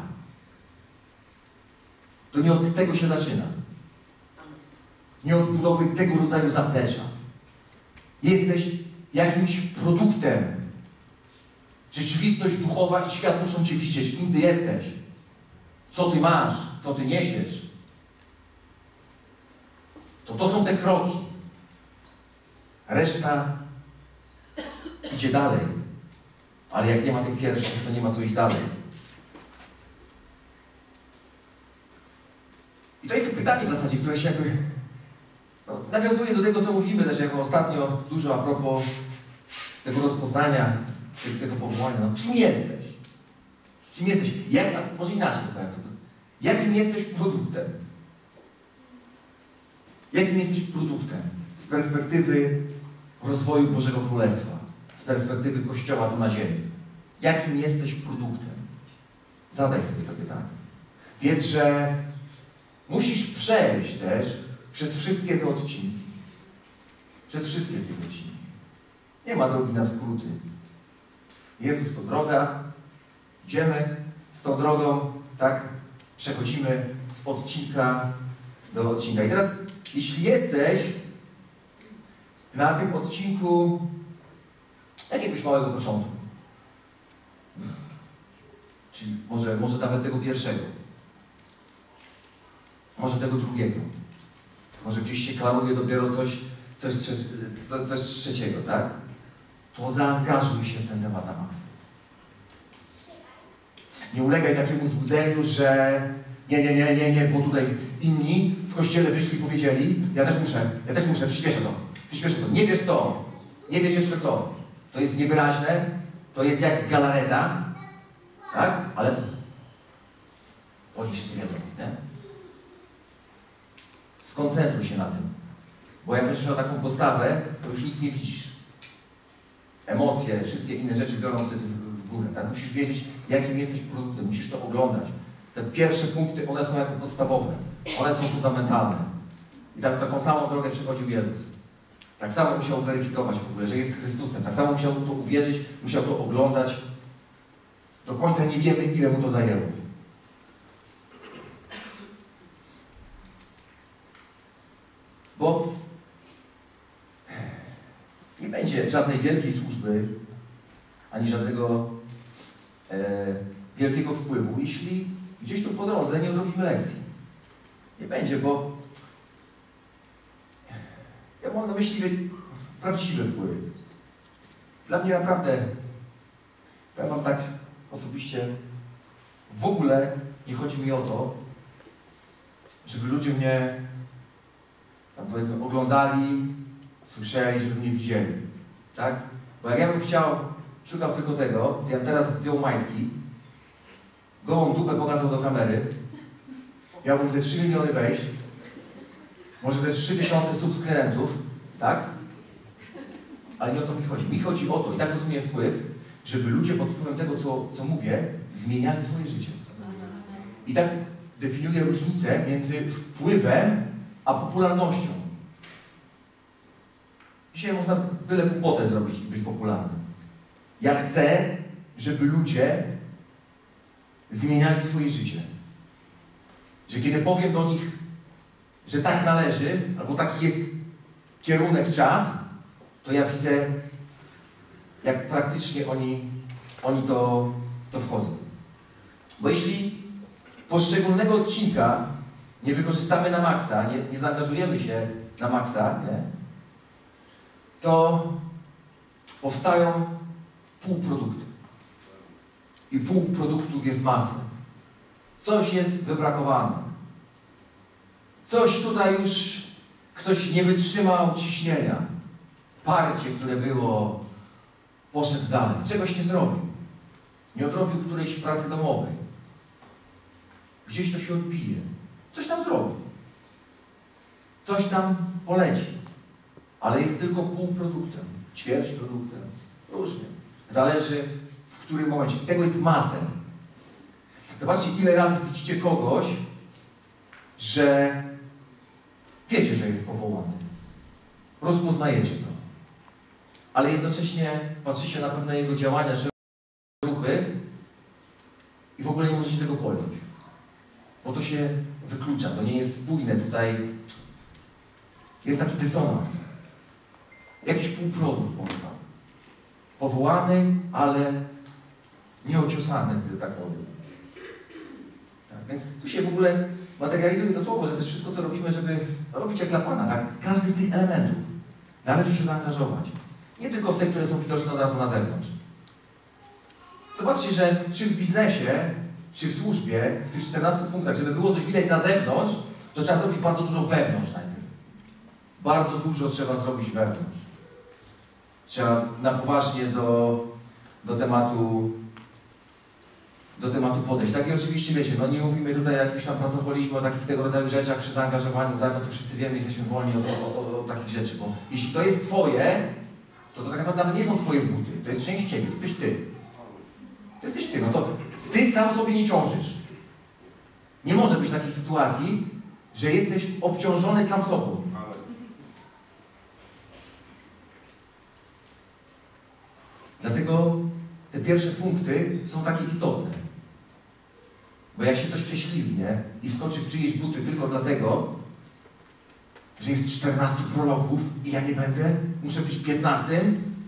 To nie od tego się zaczyna. Nie od budowy tego rodzaju zaplecza. Jesteś jakimś produktem. Rzeczywistość duchowa i świat muszą Cię widzieć, kim Ty jesteś. Co Ty masz, co Ty niesiesz. To są te kroki. Reszta idzie dalej. Ale jak nie ma tych pierwszych, to nie ma co iść dalej. I to jest to pytanie w zasadzie, które się jakby nawiązuje do tego, co mówimy też jako ostatnio dużo a propos tego rozpoznania, tego powołania. Kim jesteś? Kim jesteś? Może inaczej to powiem. Jakim jesteś produktem? Jakim jesteś produktem z perspektywy rozwoju Bożego Królestwa, z perspektywy Kościoła tu na ziemi? Jakim jesteś produktem? Zadaj sobie to pytanie. Wiedz, że musisz przejść też przez wszystkie te odcinki. Przez wszystkie z tych odcinków. Nie ma drogi na skróty. Jezus to droga. Idziemy z tą drogą, tak? Przechodzimy z odcinka do odcinka. I teraz, jeśli jesteś na tym odcinku jakiegoś małego początku, czyli może nawet tego pierwszego, może tego drugiego, może gdzieś się klaruje dopiero coś trzeciego, tak? to zaangażuj się w ten temat na maksa. Nie ulegaj takiemu złudzeniu, że nie, bo tutaj inni w kościele wyszli i powiedzieli, ja też muszę, przyspieszę to. Nie wiesz co, nie wiesz jeszcze co. To jest niewyraźne, to jest jak galareta, tak? Ale oni wszyscy wiedzą, nie? Skoncentruj się na tym. Bo jak będziesz miał taką postawę, to już nic nie widzisz. Emocje, wszystkie inne rzeczy biorą wtedy w górę, tak? Musisz wiedzieć, jakim jesteś produktem, musisz to oglądać. Te pierwsze punkty, one są jako podstawowe. One są fundamentalne. I taką samą drogę przechodził Jezus. Tak samo musiał weryfikować w ogóle, że jest Chrystusem. Tak samo musiał w to uwierzyć, musiał to oglądać. Do końca nie wiemy, ile mu to zajęło. Bo nie będzie żadnej wielkiej służby, ani żadnego wielkiego wpływu, jeśli gdzieś tu po drodze nie odrobimy lekcji. Nie będzie, bo ja mam na myśli prawdziwy wpływ. Dla mnie naprawdę, powiem wam tak osobiście, w ogóle nie chodzi mi o to, żeby ludzie mnie tam powiedzmy oglądali, słyszeli, żeby mnie widzieli. Tak? Bo jak ja bym szukał tylko tego, to ja bym teraz zdjął majtki, gołą dupę pokazał do kamery, miałbym ze 3 miliony wejść, może ze 3000 subskrybentów, tak? Ale nie o to mi chodzi. Mi chodzi o to, i tak rozumiem wpływ, żeby ludzie pod wpływem tego, co mówię, zmieniali swoje życie. I tak definiuję różnicę między wpływem a popularnością. Dzisiaj można byle głupotę zrobić i być popularnym. Ja chcę, żeby ludzie zmieniali swoje życie. Że kiedy powiem do nich, że tak należy, albo taki jest kierunek, czas, to ja widzę, jak praktycznie oni to wchodzą. Bo jeśli poszczególnego odcinka nie wykorzystamy na maksa, nie zaangażujemy się na maksa, nie, to powstają półprodukty. I półproduktów jest masa. Coś jest wybrakowane. Coś tutaj już ktoś nie wytrzymał ciśnienia. Parcie, które było, poszedł dalej. Czegoś nie zrobił. Nie odrobił którejś pracy domowej. Gdzieś to się odbije. Coś tam zrobi. Coś tam poleci. Ale jest tylko półproduktem. Ćwierć produktem. Różnie. Zależy w którym momencie. I tego jest masę. Zobaczcie, ile razy widzicie kogoś, że wiecie, że jest powołany. Rozpoznajecie to. Ale jednocześnie patrzycie na pewne jego działania, ruchy i w ogóle nie możecie tego pojąć. Bo to się wyklucza, to nie jest spójne. Tutaj jest taki dysonans. Jakiś półprodukt powstał. Powołany, ale nieociosany, że tak powiem. Tak, więc tu się w ogóle materializuje to słowo, że to jest wszystko, co robimy, żeby robić jak dla Pana. Tak? Każdy z tych elementów należy się zaangażować. Nie tylko w te, które są widoczne od razu na zewnątrz. Zobaczcie, że czy w biznesie, czy w służbie, w tych 14 punktach, żeby było coś widać na zewnątrz, to trzeba zrobić bardzo dużo wewnątrz najpierw. Bardzo dużo trzeba zrobić wewnątrz. Trzeba na poważnie do tematu podejść. Tak i oczywiście wiecie, no nie mówimy tutaj o jakimś tam pracowaliśmy o takich tego rodzaju rzeczach przy zaangażowaniu, tak, no to wszyscy wiemy, jesteśmy wolni od takich rzeczy, bo jeśli to jest Twoje, to tak naprawdę nawet nie są Twoje buty, to jest część Ciebie, to jesteś Ty. To jesteś Ty, no to Ty sam sobie nie ciążysz. Nie może być takiej sytuacji, że jesteś obciążony sam sobą. Dlatego te pierwsze punkty są takie istotne. Bo jak się ktoś prześlizgnie i wskoczy w czyjeś buty tylko dlatego, że jest 14 proroków i ja nie będę, muszę być 15,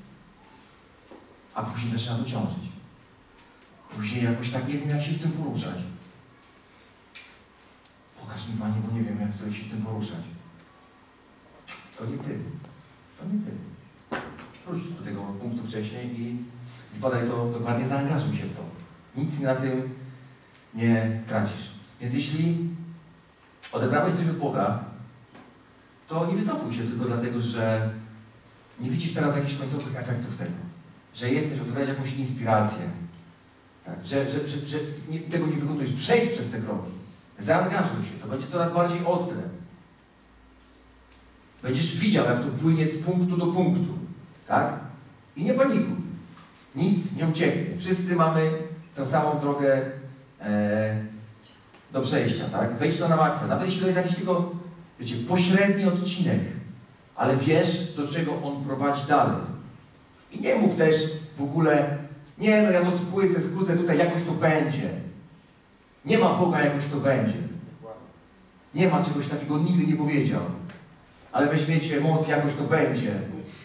a później zaczyna dociążyć. Później jakoś tak nie wiem, jak się w tym poruszać. Pokaż mi, Panie, bo nie wiem, jak tutaj się w tym poruszać. To nie Ty. To nie Ty. wróć do tego punktu wcześniej i zbadaj to dokładnie, zaangażuj się w to. Nic na tym nie tracisz. Więc jeśli odebrałeś coś od Boga, to nie wycofuj się tylko dlatego, że nie widzisz teraz jakichś końcowych efektów tego. Że jesteś, odebrałeś jakąś inspirację. Tak, że tego nie wykonujesz. Przejdź przez te kroki. Zaangażuj się. To będzie coraz bardziej ostre. Będziesz widział, jak to płynie z punktu do punktu. Tak? I nie panikuj. Nic nie ucieknie. Wszyscy mamy tę samą drogę do przejścia. Tak? Wejdź to na maksa. Nawet jeśli to jest jakiś tylko, wiecie, pośredni odcinek. Ale wiesz, do czego on prowadzi dalej. I nie mów też w ogóle, nie no ja to skrócę tutaj, jakoś to będzie. Nie ma Boga, jakoś to będzie. Nie ma czegoś takiego, nigdy nie powiedział. Ale weźmiecie moc, jakoś to będzie.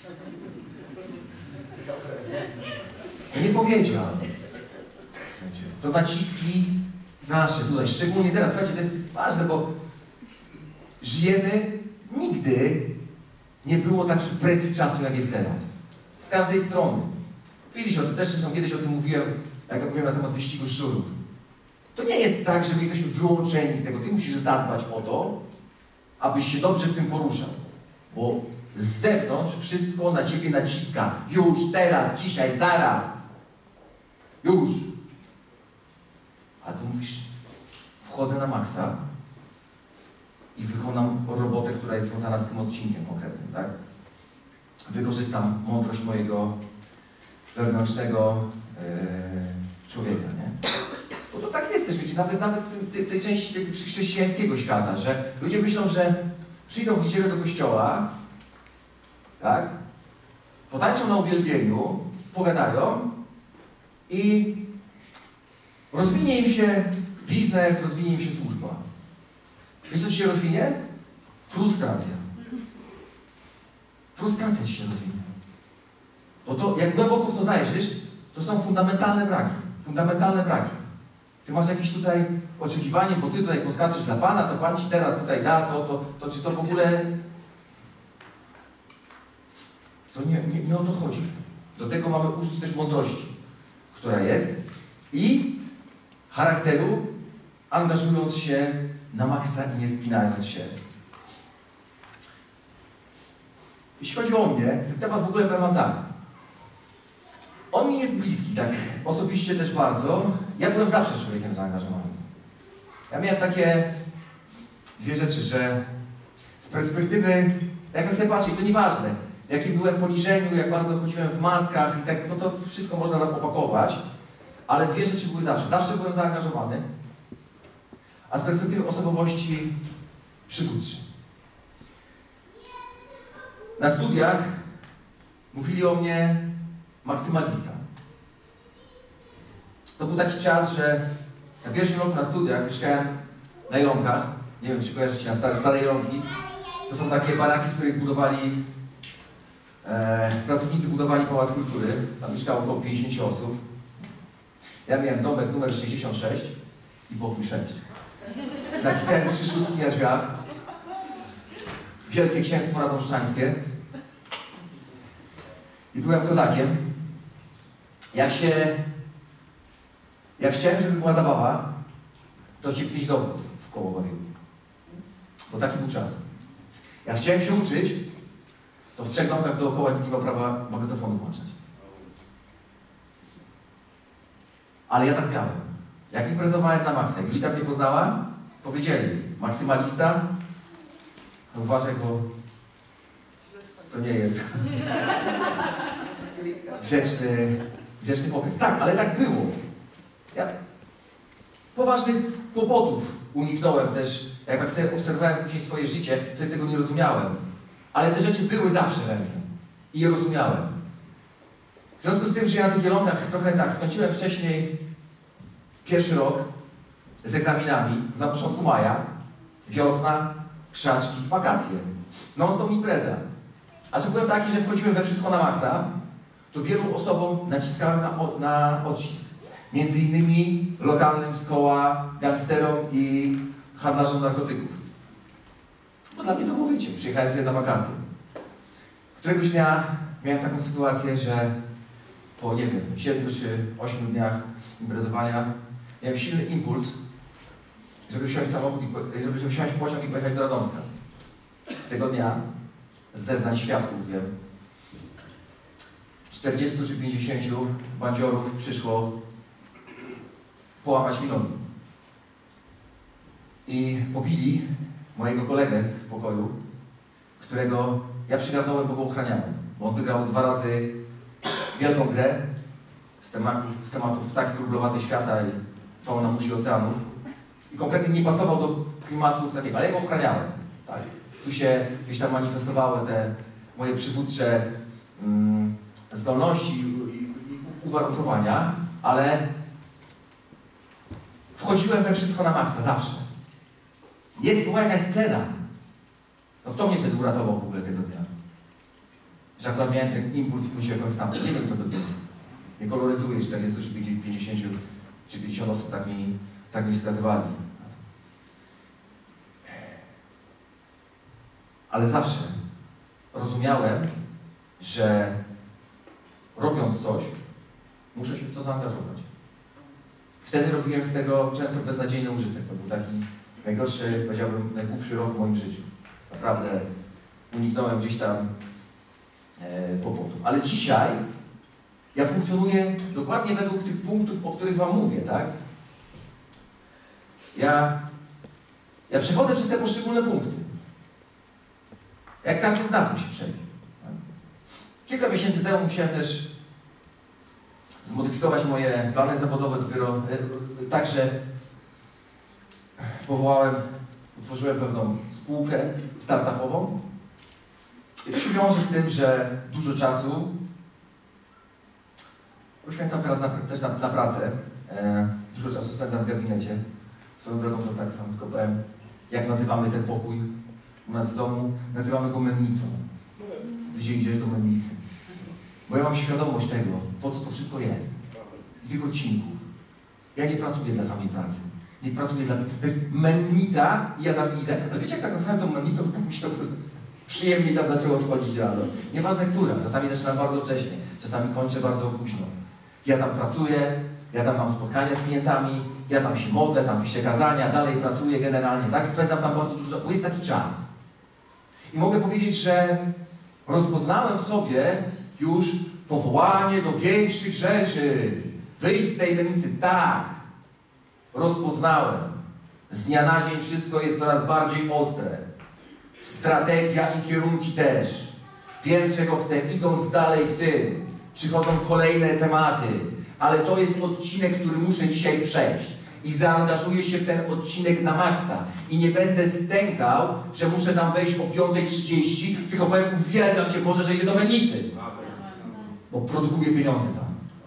No nie powiedział. Wiecie, to naciski nasze tutaj, szczególnie teraz, słuchajcie, to jest ważne, bo żyjemy, nigdy nie było takiej presji czasu, jak jest teraz. Z każdej strony. Widzieliście o tym, też zresztą kiedyś o tym mówiłem, jak mówiłem na temat wyścigu szczurów. To nie jest tak, że my jesteśmy wyłączeni z tego. Ty musisz zadbać o to, abyś się dobrze w tym poruszał. Bo z zewnątrz wszystko na ciebie naciska. Już, teraz, dzisiaj, zaraz. Już. A tu mówisz, wchodzę na maksa i wykonam robotę, która jest związana z tym odcinkiem konkretnym, tak? Wykorzystam mądrość mojego wewnętrznego człowieka, nie? Bo to tak jest też, wiecie, nawet tej części tego chrześcijańskiego świata, że ludzie myślą, że przyjdą w niedzielę do kościoła, tak? Potańczą na uwielbieniu, pogadają i rozwinie im się biznes, rozwinie im się służba. Wiesz, co ci się rozwinie? Frustracja. Frustracja ci się rozwinie. Bo to, jak głęboko w to zajrzysz, to są fundamentalne braki. Fundamentalne braki. Ty masz jakieś tutaj oczekiwanie, bo ty tutaj poskaczesz dla Pana, to Pan ci teraz tutaj da, to czy to w ogóle... To nie o to chodzi. Do tego mamy użyć też mądrości, która jest i charakteru, angażując się na maksa i nie spinając się. Jeśli chodzi o mnie, ten temat w ogóle powiem wam tak. On mi jest bliski, tak osobiście też bardzo. Ja byłem zawsze człowiekiem zaangażowanym. Ja miałem takie dwie rzeczy, że z perspektywy, jak tak sobie patrzę, to nieważne, w jakim byłem poniżeniu, jak bardzo chodziłem w maskach i tak, no to wszystko można tam opakować, ale dwie rzeczy były zawsze. Zawsze byłem zaangażowany, a z perspektywy osobowości przywódczy. Na studiach mówili o mnie maksymalista. To był taki czas, że na pierwszym roku na studiach mieszkałem na Jelonkach. Nie wiem, czy kojarzycie na stare Jelonki. To są takie baraki, w których budowali pracownicy budowali Pałac Kultury. Tam mieszkało około 50 osób. Ja miałem domek numer 66 i pokój 6. Napisałem 3 szóstki na drzwiach. Wielkie Księstwo Radomszczańskie. I byłem kozakiem. Jak chciałem, żeby była zabawa, to się 5 domków w koło bawił. Bo taki był czas. Jak chciałem się uczyć, to w 3 domkach dookoła nikt nie miał prawa magnetofonu włączać. Ale ja tak miałem. Jak imprezowałem na maksa, jak Julita mnie poznała, powiedzieli, maksymalista, no uważaj, bo to nie jest grzeczny pomysł. Tak, ale tak było. Ja poważnych kłopotów uniknąłem też, jak tak sobie obserwowałem później swoje życie, wtedy tego nie rozumiałem. Ale te rzeczy były zawsze we mnie i je rozumiałem. W związku z tym, że ja na tych Jelonkach trochę tak, skończyłem wcześniej pierwszy rok z egzaminami na początku maja, wiosna, krzaczki, wakacje, non-stop impreza. A że byłem taki, że wchodziłem we wszystko na maksa, to wielu osobom naciskałem na odcisk. Między innymi lokalnym z koła gangsterom i handlarzom narkotyków. Bo dla mnie to było, wiecie, przyjechałem sobie na wakacje. Któregoś dnia miałem taką sytuację, że po, nie wiem, 7 czy 8 dniach imprezowania miałem silny impuls, żeby wsiąść w samochód, żeby wsiąść w pociąg i pojechać do Radomska. Tego dnia z zeznań świadków wiem, 40 czy 50 bandziorów przyszło połamać mi nogi. I pobili mojego kolegę w pokoju, którego ja przygarnąłem, bo go ochraniałem. Bo on wygrał 2 razy wielką grę z tematów takich rublowatych świata i fauna musi oceanów. I kompletnie nie pasował do klimatów takiego, ale ja go ochraniałem. Tak. Tu się gdzieś tam manifestowały te moje przywódcze zdolności i uwarunkowania, ale wchodziłem we wszystko na maksa, zawsze. Była jakaś scena. No kto mnie wtedy uratował w ogóle tego dnia? Że akurat miałem ten impuls i pójść jakąś tam. Nie wiem co to było. Nie koloryzuję 40 czy 50 czy 50 osób tak mi wskazywali. Ale zawsze rozumiałem, że robiąc coś, muszę się w to zaangażować. Wtedy robiłem z tego często beznadziejny użytek. To był taki najgorszy, powiedziałbym, najgłupszy rok w moim życiu. Naprawdę uniknąłem gdzieś tam kłopotów. Ale dzisiaj ja funkcjonuję dokładnie według tych punktów, o których wam mówię, tak? Ja przechodzę przez te poszczególne punkty. Jak każdy z nas musi przejść. Tak? Kilka miesięcy temu musiałem też zmodyfikować moje plany zawodowe dopiero tak, że utworzyłem pewną spółkę startupową. I to się wiąże z tym, że dużo czasu poświęcam teraz też na pracę. Dużo czasu spędzam w gabinecie. Swoją drogą to tak wam tylko powiem, jak nazywamy ten pokój u nas w domu, nazywamy go mennicą. Gdzie idziesz do mennicy? Bo ja mam świadomość tego, po co to wszystko jest. Tych odcinków. Ja nie pracuję dla samej pracy. Nie pracuję dla... To jest mennica i ja tam idę. Ale wiecie, jak tak nazywałem tą mennicą, to mi się przyjemniej tam zaczęło wchodzić rano. Nieważne która. Czasami zaczynam bardzo wcześnie. Czasami kończę bardzo późno. Ja tam pracuję, ja tam mam spotkania z klientami, ja tam się modlę, tam piszę kazania, dalej pracuję generalnie, tak? Spędzam tam bardzo dużo, bo jest taki czas. I mogę powiedzieć, że rozpoznałem w sobie już powołanie do większych rzeczy. Wyjść z tej mennicy, tak. Rozpoznałem. Z dnia na dzień wszystko jest coraz bardziej ostre. Strategia i kierunki też. Wiem, czego chcę, idąc dalej w tym. Przychodzą kolejne tematy, ale to jest odcinek, który muszę dzisiaj przejść. I zaangażuję się w ten odcinek na maksa. I nie będę stękał, że muszę tam wejść o 5:30, tylko powiem, uwielbiam Cię Boże, że idę do mennicy. Bo produkuję pieniądze tam.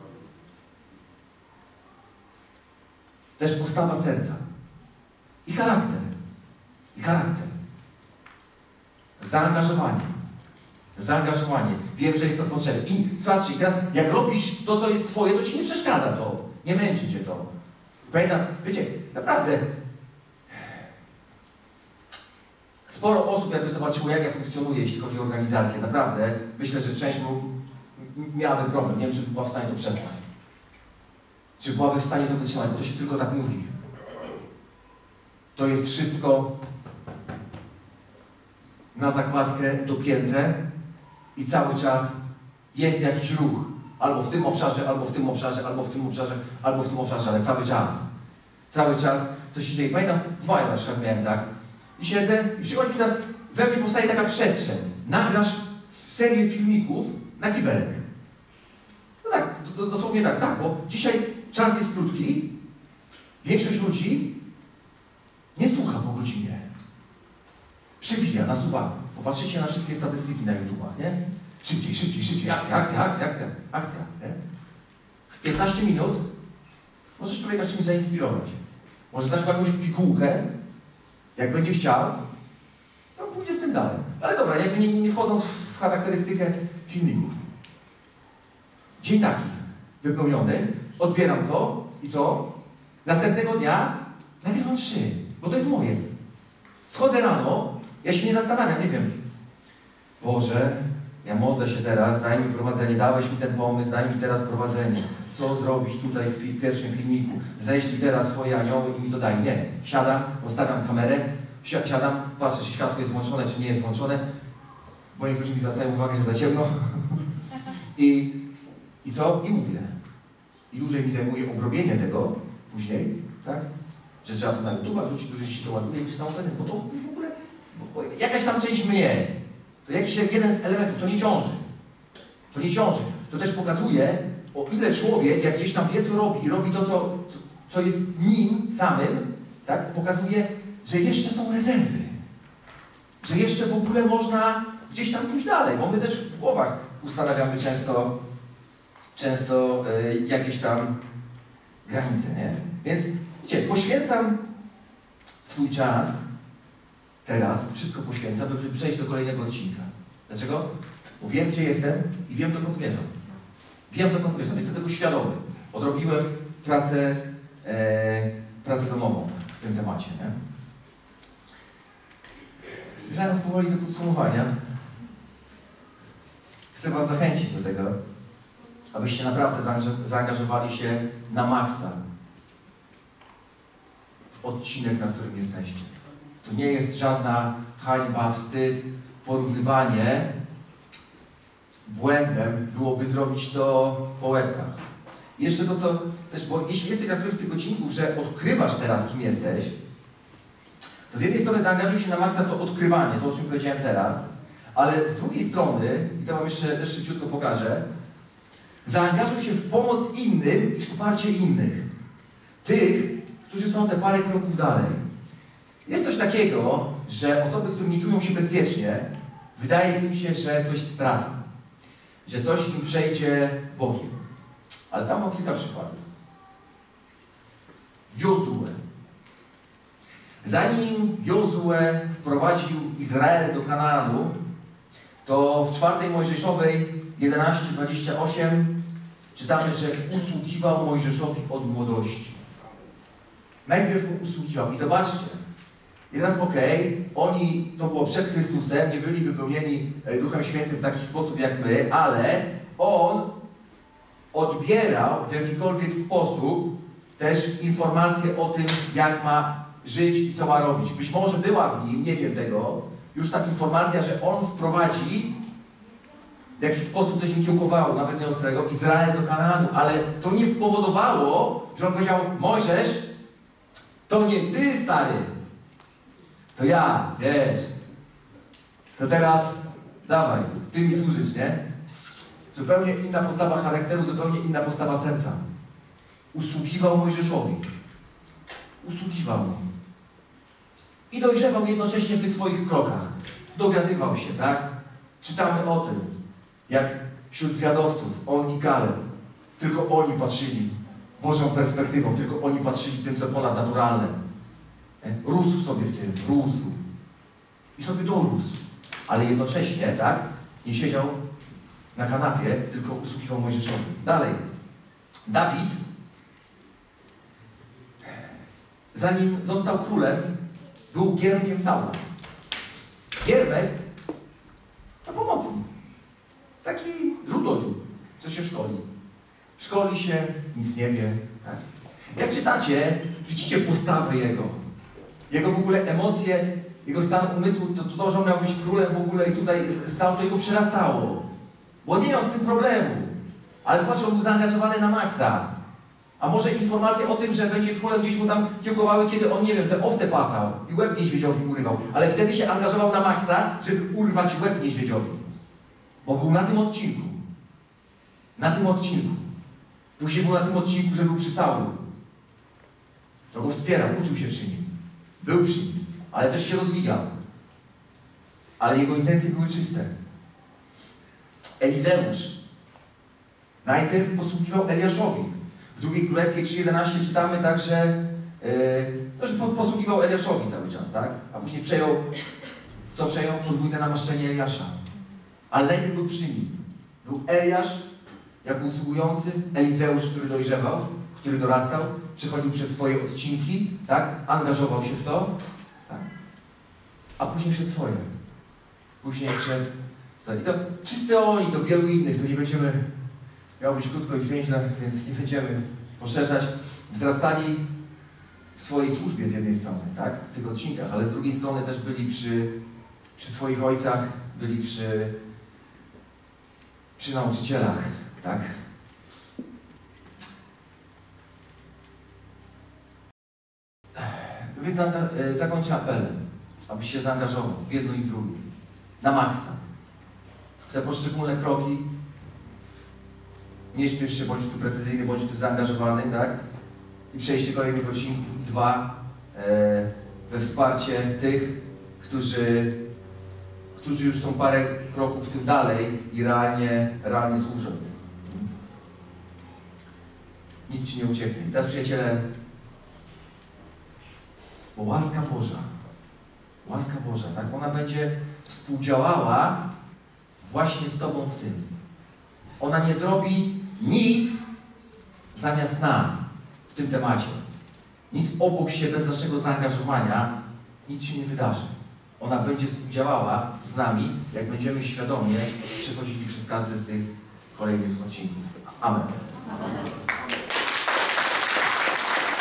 Też postawa serca. I charakter. I charakter. Zaangażowanie. Zaangażowanie. Wiem, że jest to potrzebne. I zobaczcie, teraz jak robisz to, co jest Twoje, to Ci nie przeszkadza to. Nie męczy Cię to. Pamiętam, wiecie, naprawdę sporo osób jakby zobaczyło, jak ja funkcjonuję, jeśli chodzi o organizację. Naprawdę, myślę, że część miałaby problem. Nie wiem, czy była w stanie to przetrwać. Czy byłaby w stanie to wytrzymać, bo to się tylko tak mówi. To jest wszystko na zakładkę dopięte i cały czas jest jakiś ruch. Albo w tym obszarze, albo w tym obszarze, albo w tym obszarze, albo w tym obszarze, ale cały czas. Cały czas coś się dzieje. Pamiętam, w maju na przykład miałem tak. I siedzę i przychodzi mi teraz, we mnie powstaje taka przestrzeń. Nagrasz serię filmików na kibelek. No tak, dosłownie tak, bo dzisiaj czas jest krótki. Większość ludzi nie słucha po godzinie. Przewija, nasuwa. Popatrzycie na wszystkie statystyki na YouTube'ach, nie? Szybciej, akcja, nie? W 15 minut możesz człowieka czymś zainspirować. Może dać mu jakąś pigułkę, jak będzie chciał, to pójdzie z tym dalej. Ale dobra, jakby nie wchodząc w charakterystykę filmików. Dzień taki, wypełniony, odbieram to i co? Następnego dnia nagrywam 3, bo to jest moje. Schodzę rano, ja się nie zastanawiam, nie wiem. Boże, Ja modlę się teraz, daj mi prowadzenie, dałeś mi ten pomysł, daj mi teraz prowadzenie. Co zrobić tutaj w pierwszym filmiku? Ześlij teraz swoje anioły i mi to daj. Nie. Siadam, postawiam kamerę, siadam, patrzę, czy światło jest włączone, czy nie jest włączone. Bo niektórzy mi zwracają uwagę, że za ciemno. I co? I mówię. I dłużej mi zajmuje obrobienie tego później, tak? Że trzeba to na YouTube wrzucić, dłużej się to ładuje niż samą prezent, bo to w ogóle, bo jakaś tam część mnie, to jakiś jeden z elementów, to nie ciąży. To nie ciąży. To też pokazuje, o ile człowiek, jak gdzieś tam wie, co robi to, co jest nim samym, tak? Pokazuje, że jeszcze są rezerwy. Że jeszcze w ogóle można gdzieś tam pójść dalej, bo my też w głowach ustanawiamy często jakieś tam granice, nie? Więc wiecie, poświęcam swój czas teraz, wszystko poświęcam, by przejść do kolejnego odcinka. Dlaczego? Bo wiem, gdzie jestem i wiem, dokąd zmierzam. Wiem, dokąd zmierzam. Jestem tego świadomy. Odrobiłem pracę domową w tym temacie, nie? Zmierzając powoli do podsumowania, chcę Was zachęcić do tego, abyście naprawdę zaangażowali się na maksa w odcinek, na którym jesteście. To nie jest żadna hańba, wstyd, porównywanie. Błędem byłoby zrobić to po łebkach. I jeszcze to, co też, bo jeśli jesteś na którymś z tych odcinków, że odkrywasz teraz, kim jesteś, to z jednej strony zaangażuj się na maksa w to odkrywanie, to o czym powiedziałem teraz, ale z drugiej strony, i to Wam jeszcze też szybciutko pokażę, zaangażuj się w pomoc innym i wsparcie innych. Tych, którzy są te parę kroków dalej. Jest coś takiego, że osoby, które nie czują się bezpiecznie, wydaje im się, że coś stracą. Że coś im przejdzie bokiem. Ale tam mam kilka przykładów. Jozue. Zanim Jozue wprowadził Izrael do Kanaanu, to w 4 Mojżeszowej 11:28 czytamy, że usługiwał Mojżeszowi od młodości. Najpierw mu usługiwał. I zobaczcie, i teraz oni, to było przed Chrystusem, nie byli wypełnieni Duchem Świętym w taki sposób jak my, ale on odbierał w jakikolwiek sposób też informacje o tym, jak ma żyć i co ma robić. Być może była w nim, nie wiem tego, już ta informacja, że on wprowadzi w jakiś sposób coś im kiełkowało, nawet nie ostrego, Izrael do Kanaanu, ale to nie spowodowało, że on powiedział: Mojżesz, to nie ty, stary, to ja, wiesz, to teraz dawaj, ty mi służysz, nie? Zupełnie inna postawa charakteru, zupełnie inna postawa serca. Usługiwał Mojżeszowi. Usługiwał mu. I dojrzewał jednocześnie w tych swoich krokach. Dowiadywał się, tak? Czytamy o tym, jak wśród zwiadowców, on i Kaleb, tylko oni patrzyli Bożą perspektywą, tylko oni patrzyli tym, co ponadnaturalne. Rósł sobie w tym, rósł. I sobie dorósł. Ale jednocześnie, tak? Nie siedział na kanapie, tylko usługiwał Mojżeszowi. Dalej. Dawid, zanim został królem, był giermkiem Saula. Giermek to pomocnik. Taki żółtodziób, co się szkoli. Szkoli się, nic nie wie. Tak? Jak czytacie, widzicie postawę jego w ogóle emocje, jego stan umysłu, to że on miał być królem w ogóle i tutaj Saul to jego przerastało. Bo on nie miał z tym problemu. Ale zobaczcie, on był zaangażowany na maksa. A może informacje o tym, że będzie królem, gdzieś mu tam kiełkowały, kiedy on, nie wiem, te owce pasał i łeb niedźwiedziowi urywał. Ale wtedy się angażował na maksa, żeby urwać łeb niedźwiedziowi. Bo był na tym odcinku. Na tym odcinku. Później był na tym odcinku, że był przy Saulu. To go wspierał, uczył się przy nim. Był przy nim. Ale też się rozwijał. Ale jego intencje były czyste. Elizeusz najpierw posługiwał Eliaszowi. W 2 Królewskiej 3:11 czytamy tak, że posługiwał Eliaszowi cały czas, tak? A później przejął podwójne namaszczenie Eliasza. Ale najpierw był przy nim. Był Eliasz jako usługujący, Elizeusz, który dojrzewał, który dorastał, przechodził przez swoje odcinki, tak? Angażował się w to, tak? A później przed swoje. Później przed I to wszyscy oni, to wielu innych, tu nie będziemy, miało być krótko i zwięźle, więc nie będziemy poszerzać, wzrastali w swojej służbie z jednej strony, tak, w tych odcinkach, ale z drugiej strony też byli przy swoich ojcach, byli przy nauczycielach, tak. Więc zakończę apelem, abyś się zaangażował w jedno i w drugie, na maksa. W te poszczególne kroki, nie śpiesz się, bądź tu precyzyjny, bądź tu zaangażowany, tak? I przejście kolejnych odcinków. I 2, we wsparcie tych, którzy już są parę kroków w tym dalej i realnie służą. Nic ci nie ucieknie. I teraz, przyjaciele, bo łaska Boża, tak? Ona będzie współdziałała właśnie z Tobą w tym. Ona nie zrobi nic zamiast nas w tym temacie. Nic obok siebie, bez naszego zaangażowania, nic się nie wydarzy. Ona będzie współdziałała z nami, jak będziemy świadomie przechodzili przez każdy z tych kolejnych odcinków. Amen.